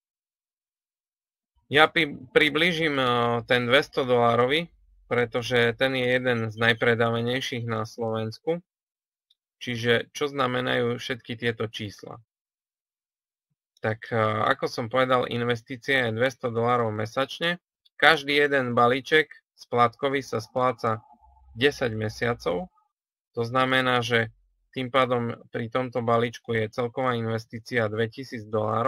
Speaker 1: Ja priblížim ten $200, pretože ten je jeden z najpredávanejších na Slovensku. Čiže čo znamenajú všetky tieto čísla? Tak ako som povedal, investícia je $200 mesačne. Každý jeden balíček splátkový sa spláca 10 mesiacov. To znamená, že tým pádom pri tomto balíčku je celková investícia $2000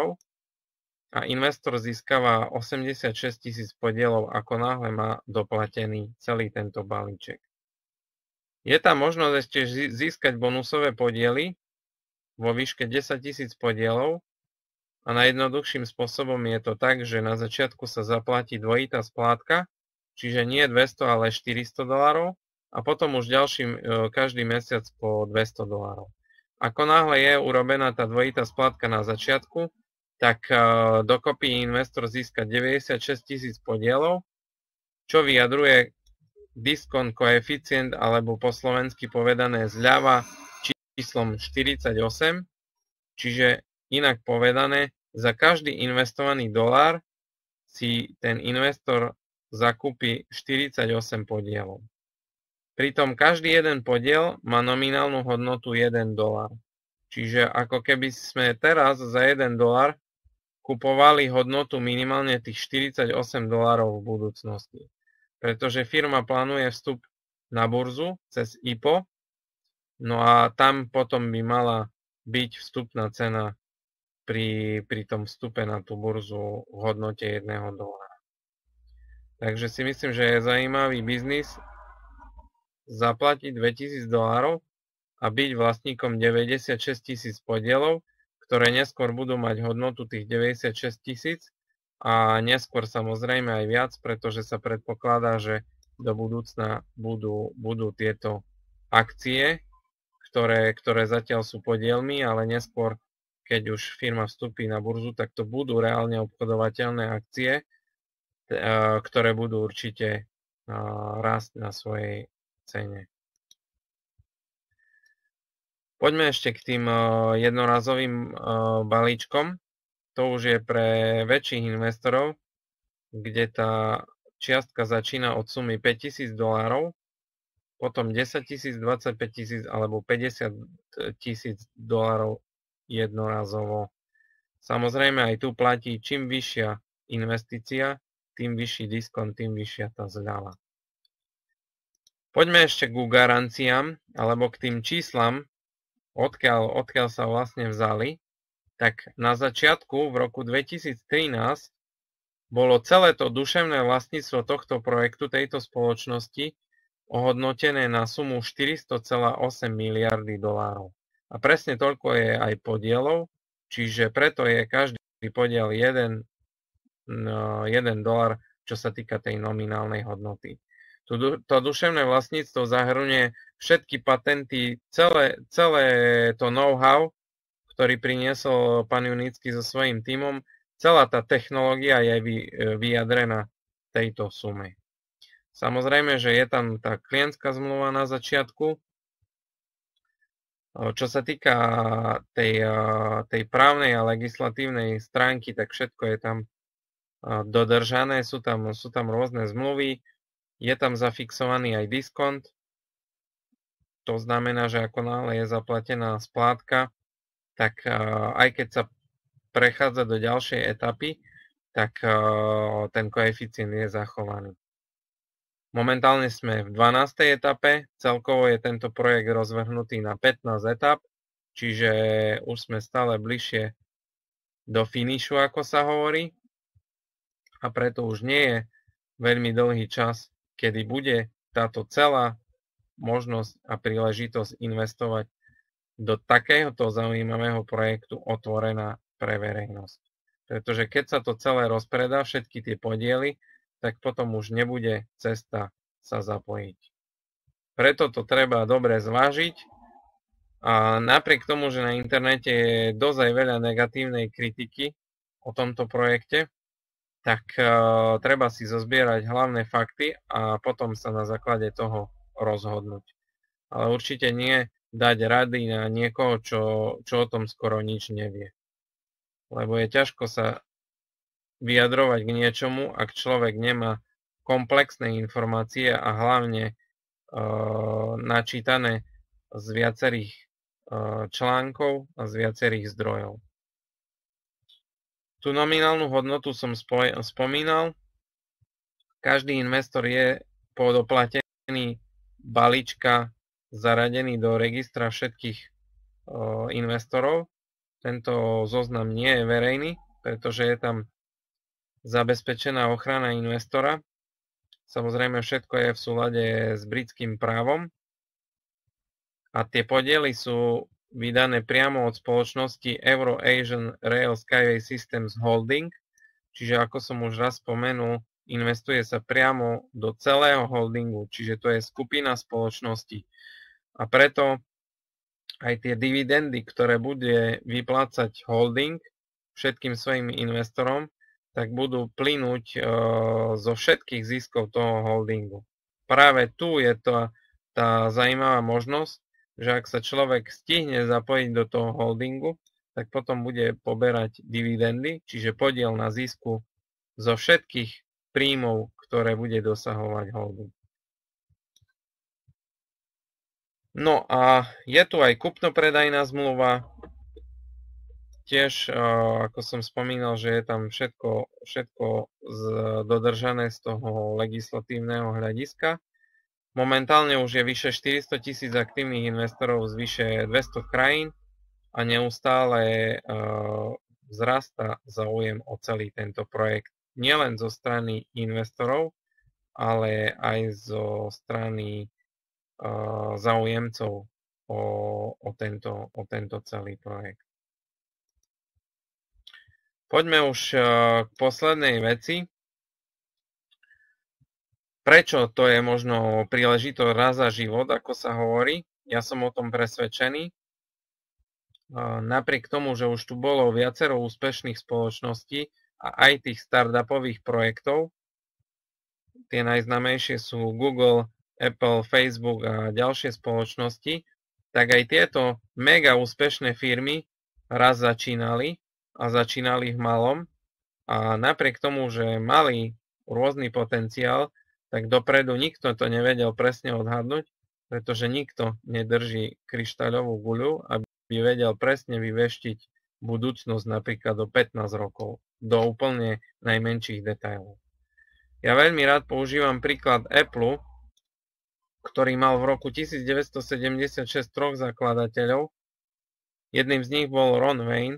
Speaker 1: a investor získava 86 000 podielov, ako náhle má doplatený celý tento balíček. Je tam možnosť ešte získať bonusové podiely vo výške 10 000 podielov a najjednoduchším spôsobom je to tak, že na začiatku sa zaplatí dvojitá splátka, čiže nie 200, ale $400 a potom už každý mesiac po $200. Ako náhle je urobená tá dvojitá splátka na začiatku, tak dokopy investor získa 96 000 podielov, čo vyjadruje diskont koeficient, alebo po slovensky povedané zľava číslom 48, čiže inak povedané, za každý investovaný dolár si ten investor zakúpi 48 podielov. Pritom každý jeden podiel má nominálnu hodnotu $1. Čiže ako keby sme teraz za $1 kupovali hodnotu minimálne tých $48 v budúcnosti. Pretože firma plánuje vstup na burzu cez IPO, no a tam potom by mala byť vstupná cena pri tom vstupe na tú burzu v hodnote $1. Takže si myslím, že je zaujímavý biznis zaplatiť $2000 a byť vlastníkom 96 000 podielov, ktoré neskôr budú mať hodnotu tých 96 000 a neskôr samozrejme aj viac, pretože sa predpokladá, že do budúcna budú tieto akcie, ktoré zatiaľ sú podielmi, ale neskôr, keď už firma vstúpi na burzu, tak to budú reálne obchodovateľné akcie, ktoré budú určite rásť na svojej cene. Poďme ešte k tým jednorazovým balíčkom. To už je pre väčších investorov, kde tá čiastka začína od sumy $5000, potom 10 000, 25 000 alebo 50 000 dolárov jednorazovo. Samozrejme aj tu platí, čím vyššia investícia, tým vyšší diskont, tým vyššia tá zľava. Poďme ešte ku garanciám, alebo k tým číslam, odkiaľ sa vlastne vzali. Tak na začiatku v roku 2013 bolo celé to duševné vlastníctvo tohto projektu, tejto spoločnosti, ohodnotené na sumu $400,8 miliardy. A presne toľko je aj podielov, čiže preto je každý podiel $1, čo sa týka tej nominálnej hodnoty. To duševné vlastníctvo zahrňuje všetky patenty, celé to know-how, ktorý priniesol pán Junický so svojím tímom. Celá tá technológia je vyjadrená tejto sume. Samozrejme, že je tam tá klientská zmluva na začiatku. Čo sa týka tej právnej a legislatívnej stránky, tak všetko je tam dodržané, sú tam rôzne zmluvy. Je tam zafixovaný aj diskont, to znamená, že ako náhle je zaplatená splátka, tak aj keď sa prechádza do ďalšej etapy, tak ten koeficient je zachovaný. Momentálne sme v 12. etape, celkovo je tento projekt rozvrhnutý na 15 etap, čiže už sme stále bližšie do finišu, ako sa hovorí, a preto už nie je veľmi dlhý čas, kedy bude táto celá možnosť a príležitosť investovať do takéhoto zaujímavého projektu otvorená pre verejnosť. Pretože keď sa to celé rozpredá, všetky tie podiely, tak potom už nebude cesta sa zapojiť. Preto to treba dobre zvážiť A napriek tomu, že na internete je dosť aj veľa negatívnej kritiky o tomto projekte, tak treba si zozbierať hlavné fakty a potom sa na základe toho rozhodnúť. Ale určite nie dať rady na niekoho, čo o tom skoro nič nevie. Lebo je ťažko sa vyjadrovať k niečomu, ak človek nemá komplexné informácie a hlavne načítané z viacerých článkov a z viacerých zdrojov. Tú nominálnu hodnotu som spomínal. Každý investor je po doplatení balíčka zaradený do registra všetkých investorov. Tento zoznam nie je verejný, pretože je tam zabezpečená ochrana investora. Samozrejme všetko je v súlade s britským právom a tie podiely sú vydané priamo od spoločnosti Euro-Asian Rail Skyway Systems Holding, čiže ako som už raz spomenul, investuje sa priamo do celého holdingu, čiže to je skupina spoločností. A preto aj tie dividendy, ktoré bude vyplácať holding všetkým svojim investorom, tak budú plynúť zo všetkých ziskov toho holdingu. Práve tu je tá zaujímavá možnosť, že ak sa človek stihne zapojiť do toho holdingu, tak potom bude poberať dividendy, čiže podiel na zisku zo všetkých príjmov, ktoré bude dosahovať holding. No a je tu aj kúpno-predajná zmluva. Tiež, ako som spomínal, že je tam všetko dodržané z toho legislatívneho hľadiska. Momentálne už je vyše 400 000 aktívnych investorov z vyše 200 krajín a neustále vzrastá záujem o celý tento projekt. Nielen zo strany investorov, ale aj zo strany záujemcov o tento celý projekt. Poďme už k poslednej veci. Prečo to je možno príležitosť raz za život, ako sa hovorí? Ja som o tom presvedčený. Napriek tomu, že už tu bolo viacero úspešných spoločností a aj tých startupových projektov, tie najznámejšie sú Google, Apple, Facebook a ďalšie spoločnosti, tak aj tieto mega úspešné firmy raz začínali a začínali v malom a napriek tomu, že mali rôzny potenciál, tak dopredu nikto to nevedel presne odhadnúť, pretože nikto nedrží kryštáľovú guľu, aby vedel presne vyveštiť budúcnosť napríklad do 15 rokov, do úplne najmenších detailov. Ja veľmi rád používam príklad Apple, ktorý mal v roku 1976 troch zakladateľov. Jedným z nich bol Ron Wayne,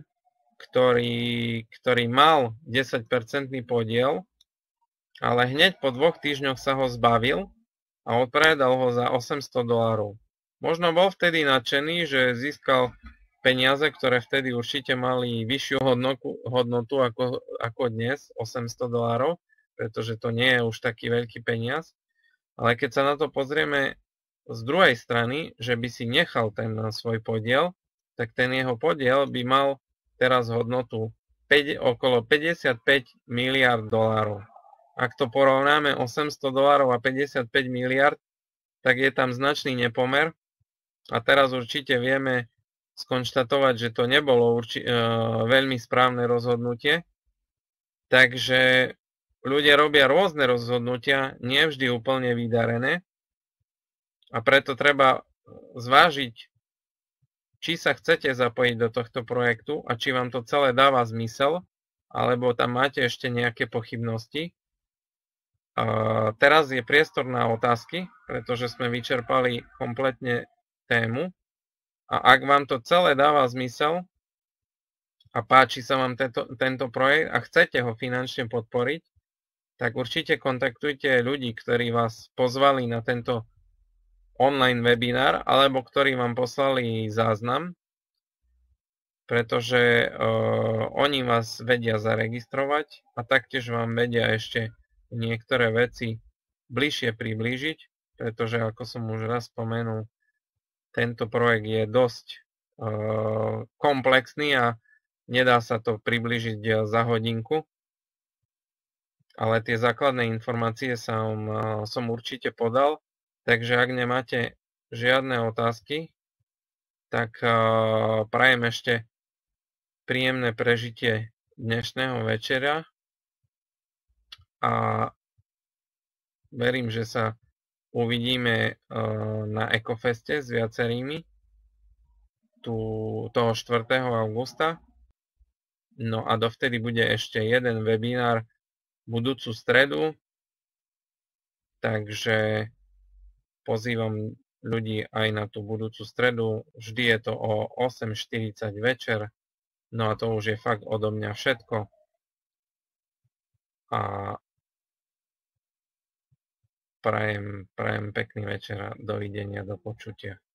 Speaker 1: ktorý mal 10% podiel, ale hneď po 2 týždňoch sa ho zbavil a odpredal ho za $800. Možno bol vtedy nadšený, že získal peniaze, ktoré vtedy určite mali vyššiu hodnotu ako dnes, $800, pretože to nie je už taký veľký peniaz. Ale keď sa na to pozrieme z druhej strany, že by si nechal ten svoj podiel, tak ten jeho podiel by mal teraz hodnotu okolo $55 miliard. Ak to porovnáme $800 a 55 miliard, tak je tam značný nepomer. A teraz určite vieme skonštatovať, že to nebolo veľmi správne rozhodnutie. Takže ľudia robia rôzne rozhodnutia, nie vždy úplne vydarené. A preto treba zvážiť, či sa chcete zapojiť do tohto projektu a či vám to celé dáva zmysel, alebo tam máte ešte nejaké pochybnosti. Teraz je priestor na otázky, pretože sme vyčerpali kompletne tému. A ak vám to celé dáva zmysel a páči sa vám tento projekt a chcete ho finančne podporiť, tak určite kontaktujte ľudí, ktorí vás pozvali na tento online webinár alebo ktorí vám poslali záznam, pretože oni vás vedia zaregistrovať a taktiež vám vedia ešte niektoré veci bližšie priblížiť, pretože ako som už raz spomenul, tento projekt je dosť komplexný a nedá sa to približiť za hodinku. Ale tie základné informácie som určite podal, takže ak nemáte žiadne otázky, tak prajem ešte príjemné prežitie dnešného večera a verím, že sa uvidíme na Ekofeste s viacerými toho 4. augusta. No a dovtedy bude ešte jeden webinár budúcu stredu, takže pozývam ľudí aj na tú budúcu stredu. Vždy je to o 8:40 večer, no a to už je fakt odo mňa všetko. A prajem pekný večer a dovidenia, do počutia.